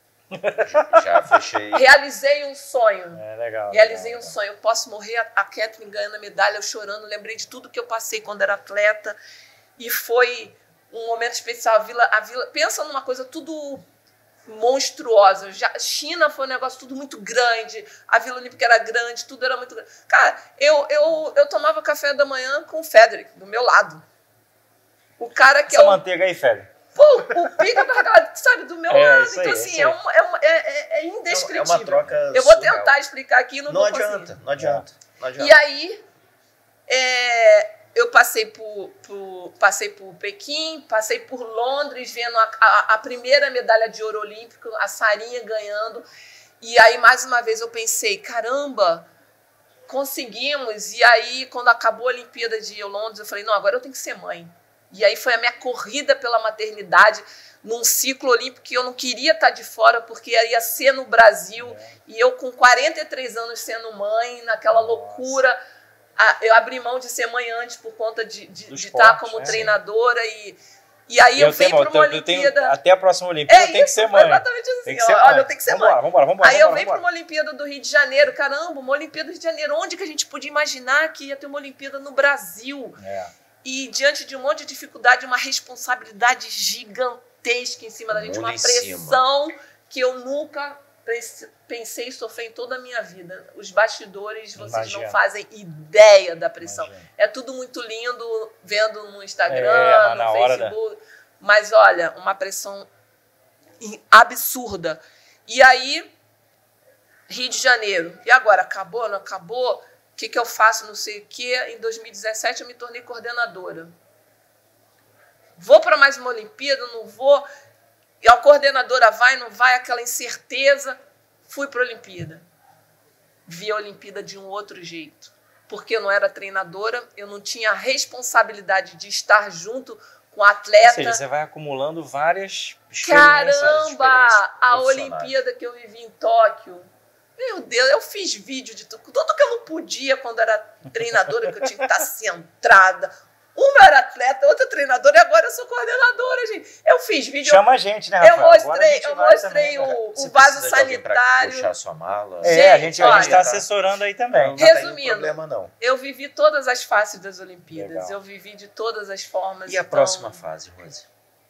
Já fechei. Realizei um sonho. É, legal. Realizei legal, um sonho. Eu posso morrer, a Kathleen ganhando a medalha, eu chorando, lembrei de tudo que eu passei quando era atleta. E foi um momento especial. A Vila, a Vila, pensa numa coisa tudo monstruosa. Já, China foi um negócio tudo muito grande. A Vila Olímpica era grande, tudo era muito grande. Cara, eu, eu, eu tomava café da manhã com o Frederick, do meu lado. O cara que Essa é o... manteiga aí, Félio. Pô, o pica da sabe, do meu é, lado. Então, aí, assim, é, uma, é, uma, é, é indescritível. É uma troca Eu vou surreal. tentar explicar aqui, não, não vou adianta, conseguir. Não adianta, não adianta. E aí, é, eu passei por, por, passei por Pequim, passei por Londres, vendo a, a, a primeira medalha de ouro olímpico, a Sarinha ganhando. E aí, mais uma vez, eu pensei, caramba, conseguimos. E aí, quando acabou a Olimpíada de Londres, eu falei, não, agora eu tenho que ser mãe. E aí foi a minha corrida pela maternidade num ciclo olímpico que eu não queria estar de fora, porque ia ser no Brasil. É. E eu, com quarenta e três anos sendo mãe, naquela Nossa. loucura, eu abri mão de ser mãe antes por conta de, de, de esporte, estar como é. treinadora. E, e aí eu, eu fui para uma Olimpíada... Tenho, até a próxima Olimpíada é eu tenho isso, que ser mãe. Exatamente assim. Tem que ser Olha, mãe. eu tenho que ser vambora, mãe. Vambora, vambora, aí vambora, eu venho para uma Olimpíada do Rio de Janeiro. Caramba, uma Olimpíada do Rio de Janeiro. Onde que a gente podia imaginar que ia ter uma Olimpíada no Brasil? É. E diante de um monte de dificuldade, uma responsabilidade gigantesca em cima da gente, uma pressão que eu nunca pensei sofrer em toda a minha vida. Os bastidores, vocês Imagina. não fazem ideia da pressão. Imagina. É tudo muito lindo, vendo no Instagram, é, no Facebook. Da... Mas, olha, uma pressão absurda. E aí, Rio de Janeiro. E agora, acabou, não acabou? O que, que eu faço, não sei o quê. Em dois mil e dezessete, eu me tornei coordenadora. Vou para mais uma Olimpíada, não vou. E a coordenadora vai, não vai, aquela incerteza. Fui para a Olimpíada. Vi a Olimpíada de um outro jeito. Porque eu não era treinadora, eu não tinha a responsabilidade de estar junto com o atleta. Ou seja, você vai acumulando várias experiências. Caramba! A Olimpíada que eu vivi em Tóquio. Meu Deus, eu fiz vídeo de tudo, tudo que eu não podia quando era treinadora, que eu tinha que estar centrada. Uma era atleta, outra treinadora, e agora eu sou coordenadora, gente. Eu fiz vídeo. Chama a gente, né, Rafael? Eu mostrei, eu mostrei o, o vaso sanitário. Puxar sua mala. É, gente, a gente está assessorando aí também. Não, Resumindo, não tem problema, não. Eu vivi todas as fases das Olimpíadas. Legal. Eu vivi de todas as formas. E a então... próxima fase, Rose?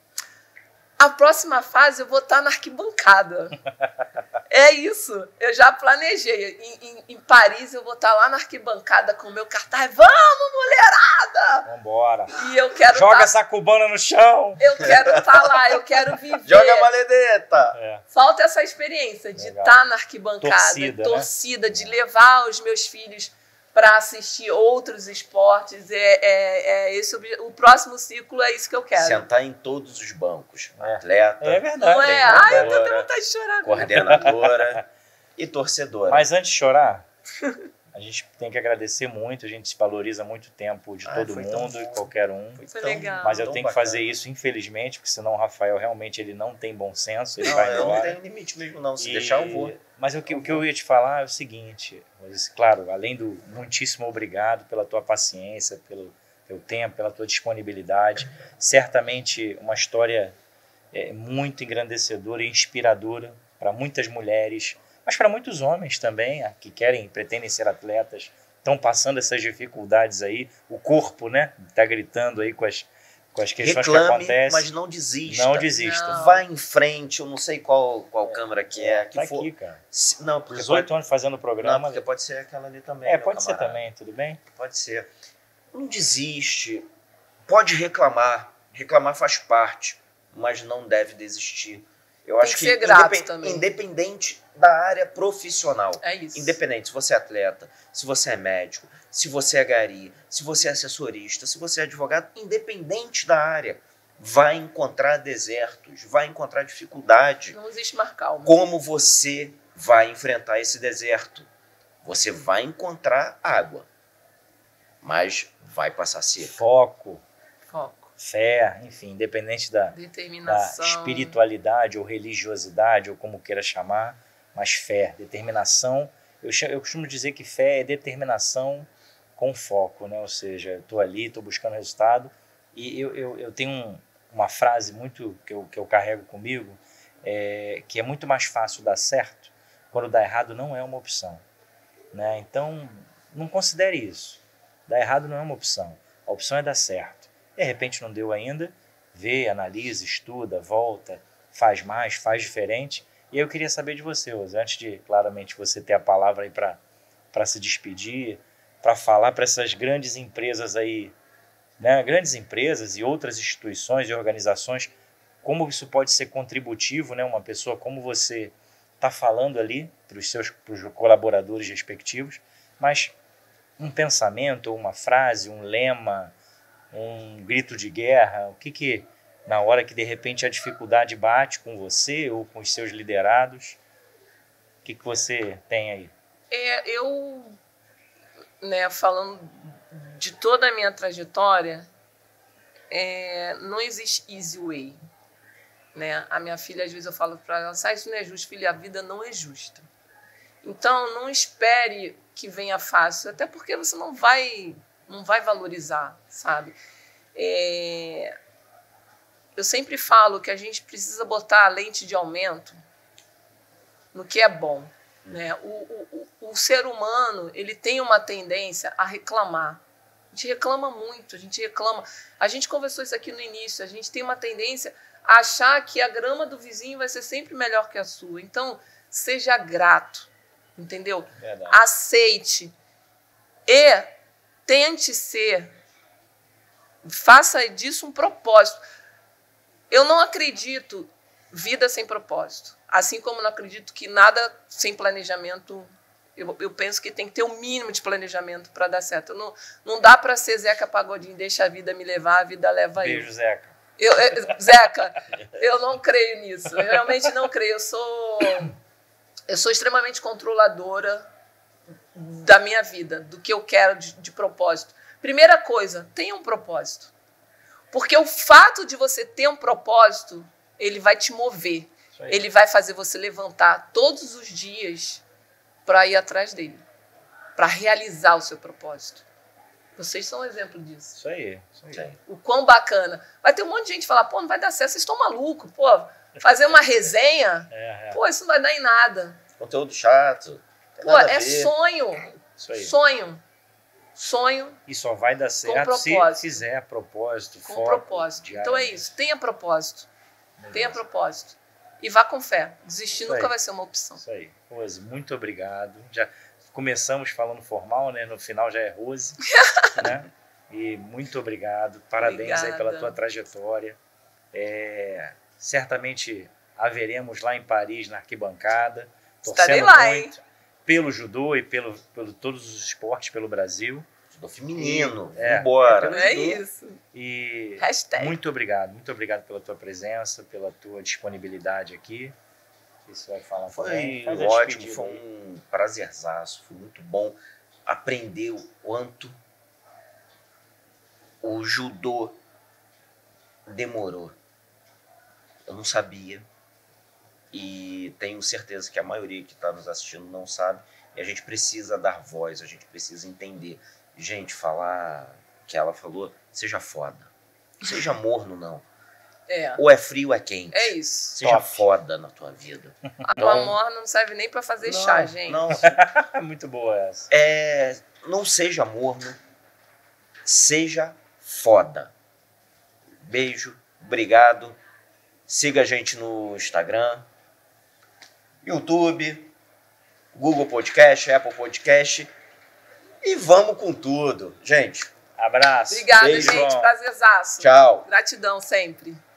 A próxima fase eu vou estar na arquibancada. É isso. Eu já planejei. Em, em, em Paris eu vou estar lá na arquibancada com o meu cartaz. Vamos, mulherada! Vambora. E eu quero Joga tá... essa cubana no chão. Eu quero estar lá, eu quero viver. Joga a maledeta. É. Falta essa experiência de Legal. estar na arquibancada, torcida, torcida né? de levar os meus filhos para assistir outros esportes. É, é, é esse o, o próximo ciclo é isso que eu quero. Sentar em todos os bancos. É. Atleta. É verdade. Não é? Ai, eu tô tendo vontade de chorar. Coordenadora e torcedora. Mas antes de chorar, a gente tem que agradecer muito. A gente se valoriza muito tempo de todo ah, mundo e qualquer um. Foi tão, legal. Mas eu tenho bacana. que fazer isso, infelizmente, porque senão o Rafael realmente ele não tem bom senso. Ele não, vai eu embora. não tenho limite mesmo, não. Se e... deixar, eu vou. Mas o que, o que eu ia te falar é o seguinte, mas, claro, além do muitíssimo obrigado pela tua paciência, pelo teu tempo, pela tua disponibilidade, certamente uma história é muito engrandecedora e inspiradora para muitas mulheres, mas para muitos homens também, que querem, pretendem ser atletas, estão passando essas dificuldades aí, o corpo, né, está gritando aí com as, com as questões Reclame, que acontecem. mas não desista. Não desista. Não. Vai em frente, eu não sei qual, qual câmera que é. Que Tá for... aqui, cara. Se- Não, porque dezoito pode... anos fazendo o programa. Não, porque pode ser aquela ali também. É, meu pode ser camarada. também, tudo bem? Pode ser. Não desiste. Pode reclamar. Reclamar faz parte, mas não deve desistir. Eu Tem acho que que, ser grato independ- também. independente da área profissional. É isso. Independente se você é atleta, se você é médico, se você é gari, se você é assessorista, se você é advogado, independente da área, vai encontrar desertos, vai encontrar dificuldade. Não existe mais calma. Como você vai enfrentar esse deserto? Você vai encontrar água, mas vai passar seca. Foco, Foco, fé, enfim, independente da, da determinação. espiritualidade ou religiosidade, ou como queira chamar, mas fé, determinação. Eu, cha- eu costumo dizer que fé é determinação com foco, né? Ou seja, eu estou ali, estou buscando resultado, e eu, eu, eu tenho um- uma frase muito que eu, que eu carrego comigo, é, que é muito mais fácil dar certo quando dar errado não é uma opção, né? Então, não considere isso. Dar errado não é uma opção. A opção é dar certo. De repente não deu ainda, vê, analisa, estuda, volta, faz mais, faz diferente. E eu queria saber de você, Rose, antes de, claramente, você ter a palavra aí para para se despedir, para falar para essas grandes empresas aí, né, grandes empresas e outras instituições e organizações, como isso pode ser contributivo, né, uma pessoa como você está falando ali para os seus pros colaboradores respectivos, mas um pensamento, ou uma frase, um lema, um grito de guerra, o que que, na hora que de repente a dificuldade bate com você ou com os seus liderados, o que que você tem aí? É, eu, né, falando de toda a minha trajetória, é, não existe easy way. Né? A minha filha, às vezes, eu falo para ela, ah, isso não é justo, filha, a vida não é justa. Então, não espere que venha fácil, até porque você não vai, não vai valorizar, sabe? É, eu sempre falo que a gente precisa botar a lente de aumento no que é bom. Né? O, o, o ser humano, ele tem uma tendência a reclamar. A gente reclama muito, a gente reclama. A gente conversou isso aqui no início, a gente tem uma tendência a achar que a grama do vizinho vai ser sempre melhor que a sua. Então, seja grato, entendeu? Verdade. Aceite e tente ser, faça disso um propósito. Eu não acredito vida sem propósito. Assim como não acredito que nada sem planejamento, eu, eu penso que tem que ter um mínimo de planejamento para dar certo. Não, não dá para ser Zeca Pagodinho, deixa a vida me levar, a vida leva eu. Beijo, Zeca. Eu, eu, Zeca, eu não creio nisso. Eu realmente não creio. Eu sou, eu sou extremamente controladora da minha vida, do que eu quero de, de propósito. Primeira coisa, tenha um propósito. Porque o fato de você ter um propósito, ele vai te mover. Ele vai fazer você levantar todos os dias para ir atrás dele, para realizar o seu propósito. Vocês são um exemplo disso. Isso aí, isso aí. Sim. O quão bacana. Vai ter um monte de gente falar, pô, não vai dar certo, vocês estão malucos. Pô, fazer uma resenha, É, é. pô, isso não vai dar em nada. Conteúdo chato. Tem Pô, nada a é ver. sonho. Isso aí. Sonho. Sonho E só vai dar certo se propósito. fizer propósito, com foco, propósito. Então é diariamente. isso, tenha propósito. Beleza. Tenha propósito. E vá com fé. Desistir Isso nunca aí. vai ser uma opção. Isso aí. Rose, muito obrigado. Já começamos falando formal, né? No final já é Rose, né? E muito obrigado. Parabéns aí pela Obrigada. tua trajetória. É, certamente haveremos lá em Paris, na arquibancada. Estarei torcendo lá, muito pelo judô e pelo, pelo todos os esportes pelo Brasil. Judô feminino. É. Vambora. Pelo É judô. isso. E Hashtag. muito obrigado. Muito obrigado pela tua presença, pela tua disponibilidade aqui. Isso vai falar também. Foi Faz a ótimo, despedida foi aí. um prazerzaço, foi muito bom aprender o quanto o judô demorou. Eu não sabia e tenho certeza que a maioria que está nos assistindo não sabe e a gente precisa dar voz, a gente precisa entender. Gente, falar que ela falou, seja foda, seja morno não. É. Ou é frio ou é quente. É isso. Seja Top. foda na tua vida. Água Não. morna não serve nem pra fazer Não, chá, gente. Não, Muito boa essa. é, não seja morno, seja foda. Beijo, obrigado. Siga a gente no Instagram, YouTube, Google Podcast, Apple Podcast. E vamos com tudo. Gente, Abraço. Obrigada, Beijo. gente. Prazerzaço. tchau. Gratidão sempre.